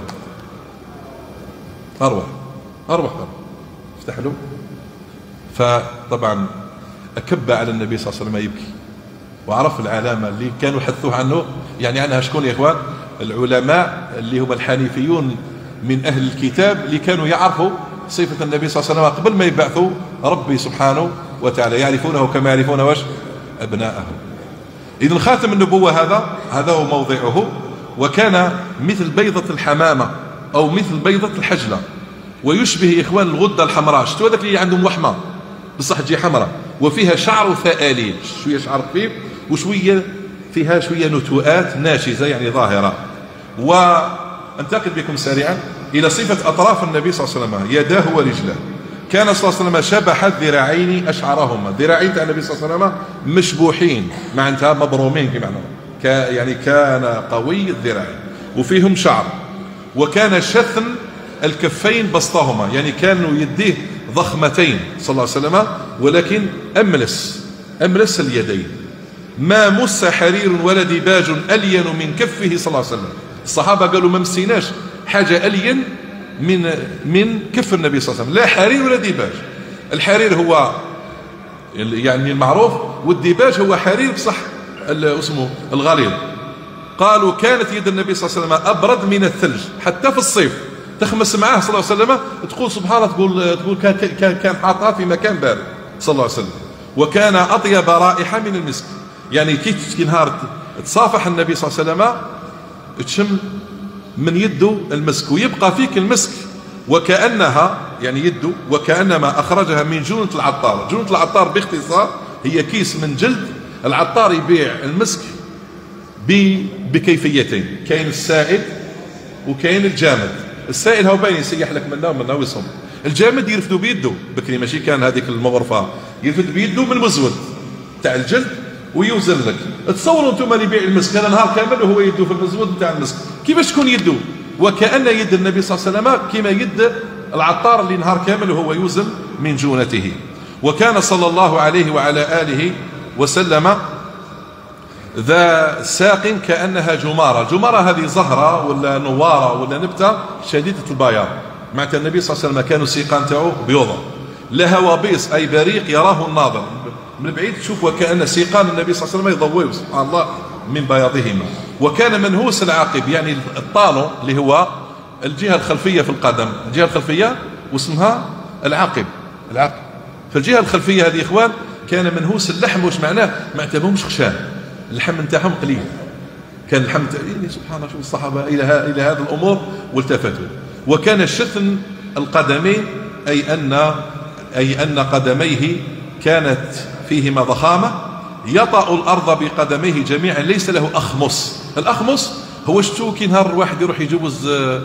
اخوان، أروح افتح له. فطبعا أكب على النبي صلى الله عليه وسلم يبكي، وعرف العلامة اللي كانوا حثوه عنه، يعني عنها شكون يا إخوان؟ العلماء اللي هم الحنيفيون من أهل الكتاب اللي كانوا يعرفوا صفة النبي صلى الله عليه وسلم قبل ما يبعثوا ربي سبحانه وتعالى، يعرفونه كما يعرفون واش أبناءه. إذن خاتم النبوة هذا هو موضعه، وكان مثل بيضة الحمامة أو مثل بيضة الحجلة، ويشبه يا إخوان الغدة الحمراء. شتو هذاك اللي عندهم وحمة بصح تجي حمراء وفيها شعر ثآليل، شوية شعر خفيف وشوية فيها شوية نتوءات ناشزة يعني ظاهرة. وانتقل بكم سريعا إلى صفة أطراف النبي صلى الله عليه وسلم، يداه ورجلاه. كان صلى الله عليه وسلم شبح الذراعين أشعرهما، ذراعين تاع النبي صلى الله عليه وسلم مشبوحين معناتها مبرومين كما يعني كان قوي الذراعين وفيهم شعر. وكان شثن الكفين بسطهما، يعني كانوا يديه ضخمتين صلى الله عليه وسلم، ولكن أملس اليدين. ما مس حرير ولا ديباج ألين من كفه صلى الله عليه وسلم. الصحابة قالوا ما مسيناش حاجة ألين من كف النبي صلى الله عليه وسلم، لا حرير ولا ديباج. الحرير هو يعني المعروف، والديباج هو حرير بصح اسمه الغليظ. قالوا كانت يد النبي صلى الله عليه وسلم أبرد من الثلج، حتى في الصيف تخمس معاه صلى الله عليه وسلم تقول سبحان الله، تقول كان حاطها في مكان بارد صلى الله عليه وسلم. وكان أطيب رائحة من المسك، يعني كي نهار تصافح النبي صلى الله عليه وسلم تشم من يده المسك ويبقى فيك المسك، وكأنها يعني يده وكأنما أخرجها من جنة العطار. جنة العطار باختصار هي كيس من جلد. العطار يبيع المسك بكيفيتين، كاين السائل وكاين الجامد. السائل هو باين يسيح لك منه ومنه ويصم. الجامد يرفدوا بيده بكري، ماشي كان هذيك المغرفه، يرفد بيده من المزود تاع الجلد ويوزن لك. تصوروا انتم اللي يبيع المسك هذا نهار كامل وهو يده في المزود نتاع المسك، كيفاش تكون يده؟ وكأن يد النبي صلى الله عليه وسلم كما يد العطار اللي نهار كامل وهو يوزن من جونته. وكان صلى الله عليه وعلى آله وسلم ذا ساق كأنها جمارة. الجمارة هذه زهرة ولا نوارة ولا نبتة شديدة البياض. معناتها النبي صلى الله عليه وسلم كانوا السيقان تاعو بيضة لها وبيص أي بريق يراه الناظر من بعيد، تشوف وكأن سيقان النبي صلى الله عليه وسلم يضويه سبحان الله من بياضهما. وكان منهوس العاقب، يعني الطالون اللي هو الجهة الخلفية في القدم، الجهة الخلفية واسمها العاقب. فالجهة الخلفية هذه إخوان كان منهوس اللحم. وش معناه؟ ما اعتبرهمش خشان، اللحم نتاعهم قليل، كان اللحم يعني سبحان الله. شوف الصحابة إلى هذه الأمور والتفتوا. وكان شثن القدمين أي أن قدميه كانت فيهما ضخامة، يطأ الأرض بقدميه جميعا، ليس له أخمص. الأخمص هو شتو كي نهار الواحد يروح يجوز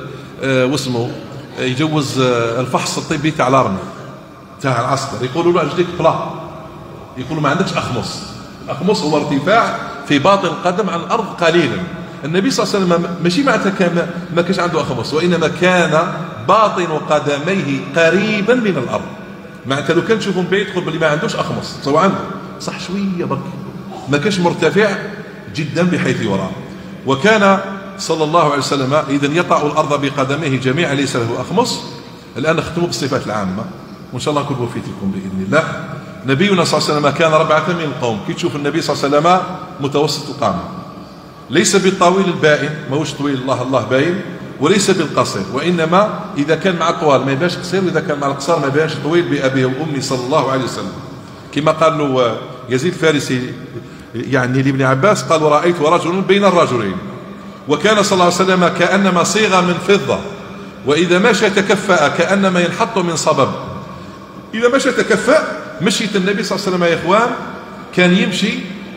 واسمه يجوز الفحص الطبي تاع الارمي تاع العسكر، يقولوا له رجليك بلا، يقولوا ما عندكش أخمص. الأخمص هو ارتفاع في باطن القدم عن الأرض قليلا. النبي صلى الله عليه وسلم ماشي معناتها كان ما كانش عنده أخمص، وإنما كان باطن قدميه قريبا من الأرض. معناتها لو كان تشوفهم بعيد تقول بلي ما عندوش أخمص، سواء عنده صح شوية برك، ما كانش مرتفع جدا بحيث يرى. وكان صلى الله عليه وسلم إذا يطأ الأرض بقدميه جميعا ليس له أخمص. الآن نختم بالصفات العامة وإن شاء الله نكون وفيتكم بإذن الله. نبينا صلى الله عليه وسلم كان ربعة من القوم. كي تشوف النبي صلى الله عليه وسلم متوسط القامة، ليس بالطويل البائن، ماهوش طويل الله باين، وليس بالقصير، وإنما إذا كان مع الطوال ما يبانش قصير، وإذا كان مع القصار ما يبانش طويل بأبيه وأمي صلى الله عليه وسلم. كما قال له يزيد الفارسي يعني لابن عباس، قال رأيت رجل بين الرجلين. وكان صلى الله عليه وسلم كأنما صيغ من فضة، وإذا مشى تكفأ كأنما ينحط من صبب. إذا مشى تكفأ، مشيت النبي صلى الله عليه وسلم يا إخوان كان يمشي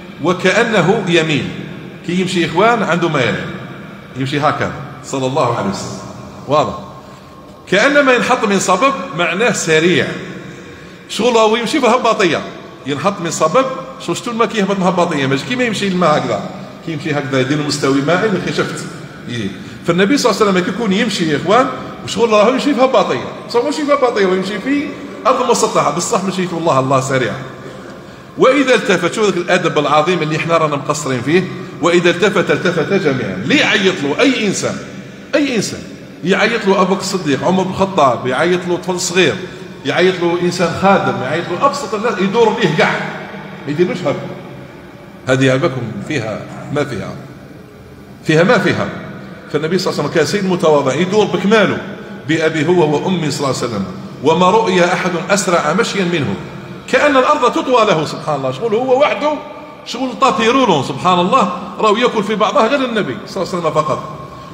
وكأنه يميل. كي يمشي إخوان عنده ميل، يمشي هكذا صلى الله عليه وسلم، واضح. كأنما ينحط من صبب معناه سريع، شغله هو يمشي في الهباطية، ينحط من صبب. شفتوا الماء كي يهبط من الهباطية، ماشي كيما يمشي الماء هكذا، كي يمشي هكذا يدير مستوي مائي من خشفت. فالنبي صلى الله عليه وسلم كي يكون يمشي يا إخوان وشغل راهو يمشي في هباطية، صار ماشي في هباطية ويمشي في أرض مسطحة، بصح مشيت الله سريع. وإذا التفت، شوف الأدب العظيم اللي احنا رانا مقصرين فيه، وإذا التفت جميعا. ليه يعيط له أي إنسان يعيط له أبو بكر الصديق، عمر بن الخطاب، يعيط له طفل صغير، يعيط له إنسان خادم، يعيط له أبسط الناس، يدور به كاع ما يديروش هكا. هذه عبكم فيها ما فيها. فالنبي صلى الله عليه وسلم كان سيد متواضع، يدور بكماله بأبي هو وأمي صلى الله عليه وسلم. وما رؤي أحد أسرع مشيا منه، كأن الأرض تطوى له سبحان الله. شغل هو وحده، شغل طاطيرون سبحان الله، راهو يأكل في بعضها غير النبي صلى الله عليه وسلم فقط.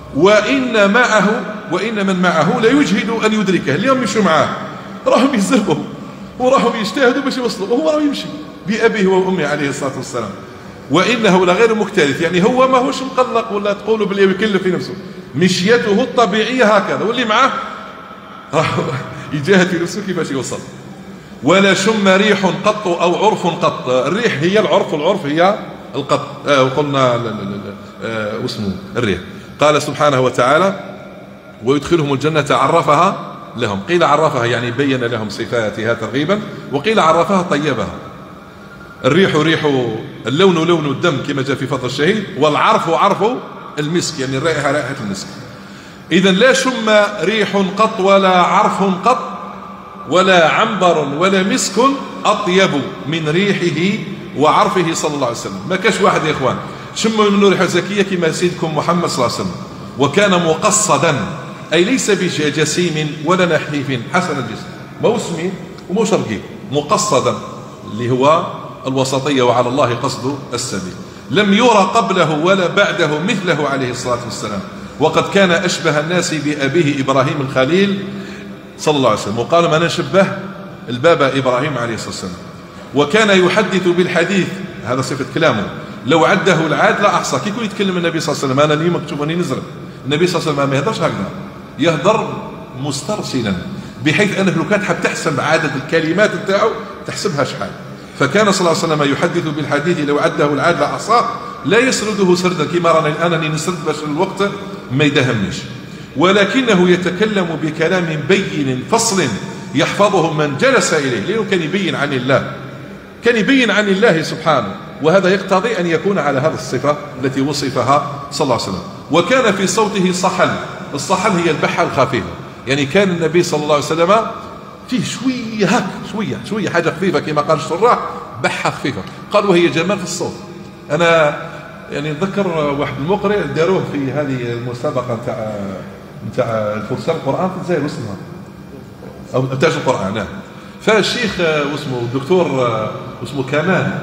وإن من معه لا يجهد أن يدركه. اليوم يمشوا معاه راهم يزربوا وراهم يجتهدوا باش يوصلوا، وهو راه يمشي بأبيه وأمه عليه الصلاة والسلام. وإنه لغير مكترث، يعني هو ماهوش مقلق ولا تقولوا بلي يكلف في نفسه، مشيته الطبيعية هكذا، واللي معاه راه يجاهد في نفسه كيفاش يوصل. ولا شم ريح قط أو عرف قط. الريح هي العرف هي القط. وقلنا اسمه الريح. قال سبحانه وتعالى ويدخلهم الجنة عرفها لهم. قيل عرفها يعني بين لهم صفاتها ترغيبا، وقيل عرفها طيبها. الريح ريح اللون لون الدم كما جاء في فضل الشهيد، والعرف عرف المسك، يعني الرائحة رائحة المسك. إذا لا شم ريح قط ولا عرف قط ولا عنبر ولا مسك أطيب من ريحه وعرفه صلى الله عليه وسلم. ما كاش واحد يا إخوان شم منه ريحة زكية كما سيدكم محمد صلى الله عليه وسلم. وكان مقصدا، أي ليس بجسيم ولا نحيف، حسن الجسم، مو سمين ومو شرقي، مقصدا اللي هو الوسطية، وعلى الله قصد السبيل. لم يرى قبله ولا بعده مثله عليه الصلاة والسلام. وقد كان أشبه الناس بأبيه إبراهيم الخليل صلى الله عليه وسلم، وقال ما نشبه البابا إبراهيم عليه الصلاة والسلام. وكان يحدث بالحديث، هذا صفة كلامه، لو عده العاد لا أحصى. كي يكون يتكلم النبي صلى الله عليه وسلم، أنا اليوم مكتوب أني نزرب، النبي صلى الله عليه وسلم ما يهدرش هكذا، يهدر مسترسلا، بحيث أنك لو كانت حاب تحسب عدد الكلمات نتاعو تحسبها شحال. فكان صلى الله عليه وسلم يحدث بالحديث لو عده العاد لا أحصاه، لا يسرده سردا كما راني الآن أني نسرد باش الوقت ما يدهمنيش، ولكنه يتكلم بكلام بين فصل يحفظه من جلس إليه، لأنه كان يبين عن الله، كان يبين عن الله سبحانه، وهذا يقتضي أن يكون على هذه الصفة التي وصفها صلى الله عليه وسلم. وكان في صوته صحل، الصحل هي البحة الخفيفة، يعني كان النبي صلى الله عليه وسلم فيه شوية هك شوية حاجة خفيفة كما قال الشراح، بحة خفيفة، قال وهي جمال في الصوت. أنا يعني نذكر واحد المقرئ داروه في هذه المسابقة نتاع الفرسان القرآن في الجزائر، اسمها أو تاج القرآن، نعم. فالشيخ واسمه الدكتور واسمه كمال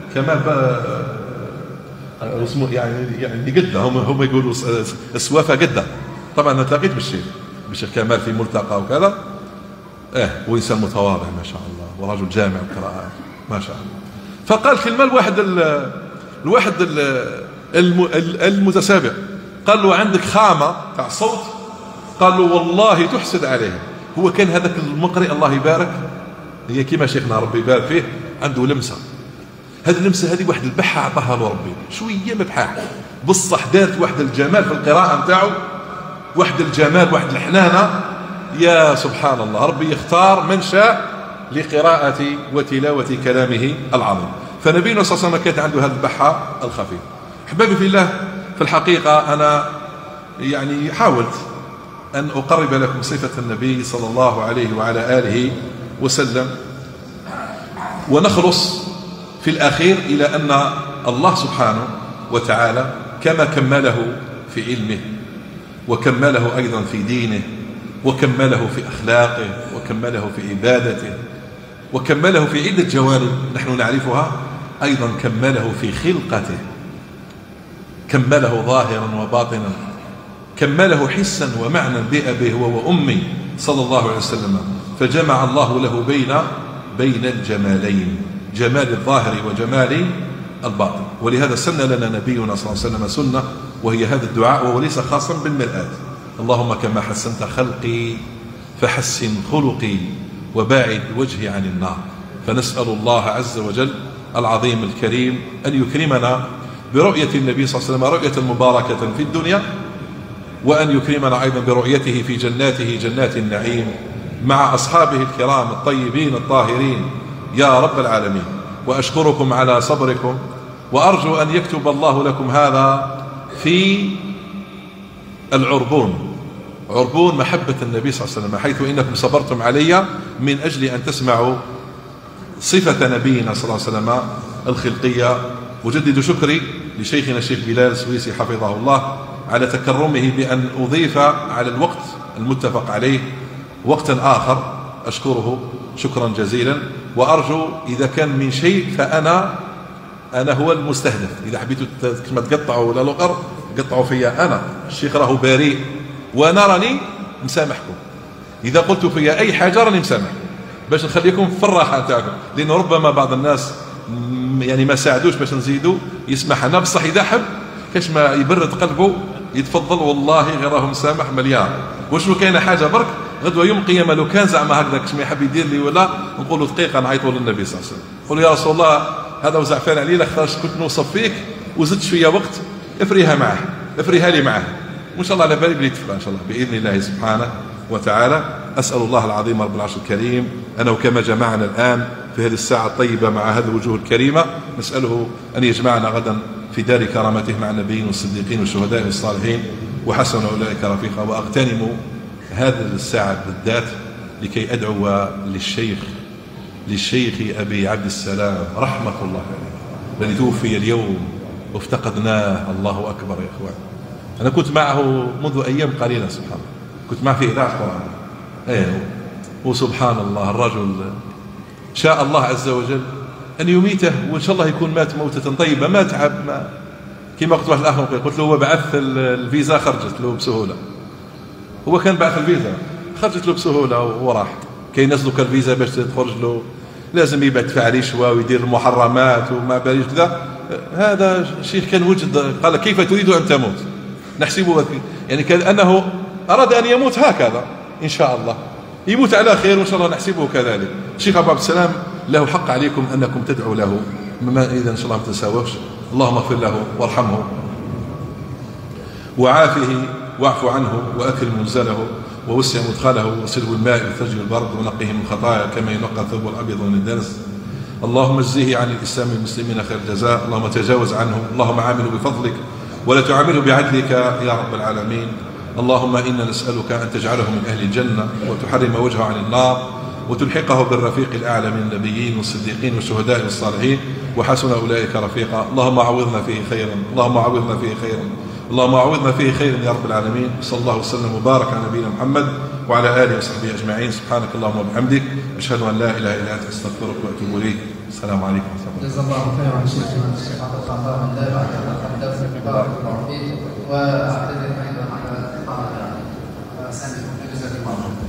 اسمه يعني قدة، هم يقولوا السوافة قدة. طبعا أنا تلاقيت بالشيخ كمال في ملتقى وكذا، وإنسان متواضع ما شاء الله، ورجل جامع القراءات ما شاء الله. فقال كلمة الواحد المتسابق، قال له عندك خامة تاع صوت، قال له والله تحسد عليه. هو كان هذاك المقرئ الله يبارك، هي كما شيخنا ربي يبارك فيه، عنده لمسة، هذه اللمسة هذه واحد البحة عطاها له ربي، شوية مبحاح بصح دارت واحد الجمال في القراءة نتاعو، واحد الجمال، واحد الحنانة، يا سبحان الله. ربي يختار من شاء لقراءة وتلاوة كلامه العظيم. فنبينا صلى الله عليه وسلم كانت عنده هذه البحة الخفيفة. أحبابي في الله، في الحقيقة أنا يعني حاولت أن أقرب لكم صفة النبي صلى الله عليه وعلى آله وسلم، ونخلص في الأخير إلى أن الله سبحانه وتعالى كما كمله في علمه، وكمله أيضا في دينه، وكمله في أخلاقه، وكمله في عبادته، وكمله في عدة جوانب نحن نعرفها، أيضا كمله في خلقته، كمله ظاهرا وباطنا، كمله حسا ومعنى بأبيه وأمي صلى الله عليه وسلم. فجمع الله له بين الجمالين، جمال الظاهر وجمال الباطن. ولهذا سن لنا نبينا صلى الله عليه وسلم سنة، وهي هذا الدعاء، وهو ليس خاصا بالمرآة: اللهم كما حسنت خلقي فحسن خلقي وباعد وجهي عن النار. فنسأل الله عز وجل العظيم الكريم أن يكرمنا برؤية النبي صلى الله عليه وسلم رؤية مباركة في الدنيا، وأن يكرمنا أيضا برؤيته في جناته جنات النعيم مع أصحابه الكرام الطيبين الطاهرين يا رب العالمين. وأشكركم على صبركم، وأرجو أن يكتب الله لكم هذا في العربون، عربون محبة النبي صلى الله عليه وسلم، حيث إنكم صبرتم علي من أجل أن تسمعوا صفة نبينا صلى الله عليه وسلم الخلقية. أجدد شكري لشيخنا الشيخ بلال السويسي حفظه الله على تكرمه بأن أضيف على الوقت المتفق عليه وقتا آخر، أشكره شكرا جزيلا. وأرجو إذا كان من شيء فأنا هو المستهدف، إذا حبيتوا كما تقطعوا ولا لغر قطعوا فيا، أنا الشيخ راه بريء وأنا راني مسامحكم، إذا قلت فيا أي حاجة راني مسامحكم باش نخليكم في الراحة تاعكم، لأنه ربما بعض الناس يعني ما ساعدوش باش نزيدوا يسمح لنا، بصح إذا حب كاش ما يبرد قلبه يتفضل، والله غير راه مسامح مليار. وشنو كاينه حاجه برك غدوه يوم القيامه لو كان زعما هكذا كاش ما يحب يدير لي ولا نقولوا دقيقه نعيطوا للنبي صلى الله عليه وسلم، نقولوا يا رسول الله هذا وزعفان علينا خرجت كنت نوصف فيك وزدت شويه وقت، افريها لي معاه، وان شاء الله على بالي بلي تفرح ان شاء الله باذن الله سبحانه وتعالى. اسال الله العظيم رب العرش الكريم انه كما جمعنا الان في هذه الساعه الطيبه مع هذه الوجوه الكريمه، نساله ان يجمعنا غدا في دار كرامته مع النبيين والصديقين والشهداء والصالحين وحسن أولئك رفيقا. وأغتنم هذه الساعة بالذات لكي أدعو للشيخ أبي عبد السلام رحمة الله عليه، الذي توفي اليوم وافتقدناه. الله أكبر يا إخوان. أنا كنت معه منذ أيام قليلة، سبحان الله، كنت معه في إذاعة قرآن، وسبحان الله الرجل شاء الله عز وجل أن يميته، وإن شاء الله يكون مات موتة طيبة، ما تعب، ما كما قلت واحد الآخر، قلت له هو بعث الفيزا خرجت له بسهولة، هو كان بعث الفيزا خرجت له بسهوله وراح. كاين ناس دوكا الفيزا باش تخرج له لازم يبعد في عليه شويه ويدير المحرمات وما باليش كذا. هذا الشيخ كان وجد قال كيف تريد ان تموت؟ نحسبه يعني كانه اراد ان يموت هكذا ان شاء الله، يموت على خير وان شاء الله نحسبه كذلك. الشيخ ابو عبد السلام له حق عليكم انكم تدعوا له، اذا ان شاء الله ما تنساوش. اللهم اغفر له وارحمه وعافه واعف عنه واكرم منزله ووسع مدخله وسله بالماء والثلج والبرد ونقه من الخطايا كما ينقى الثوب الابيض من الدنس. اللهم اجزه عن الاسلام والمسلمين خير الجزاء. اللهم تجاوز عنه، اللهم عامله بفضلك ولا تعامله بعدلك يا رب العالمين. اللهم انا نسالك ان تجعله من اهل الجنه وتحرم وجهه عن النار وتلحقه بالرفيق الاعلى من النبيين والصديقين والشهداء والصالحين وحسن اولئك رفيقا. اللهم عوضنا فيه خيرا، اللهم عوضنا فيه خيرا، اللهم عوضنا فيه خيرا يا رب العالمين. صلى الله وسلم وبارك على نبينا محمد وعلى اله وصحبه اجمعين. سبحانك اللهم وبحمدك اشهد ان لا اله الا انت استغفرك واتوب اليك. السلام عليكم ورحمه الله. جزا الله خيرا شيخنا الشيخ عبد الغفار من دار الدرس بارك الله فيك، واعتذر ايضا على الاطاله. جزاكم الله.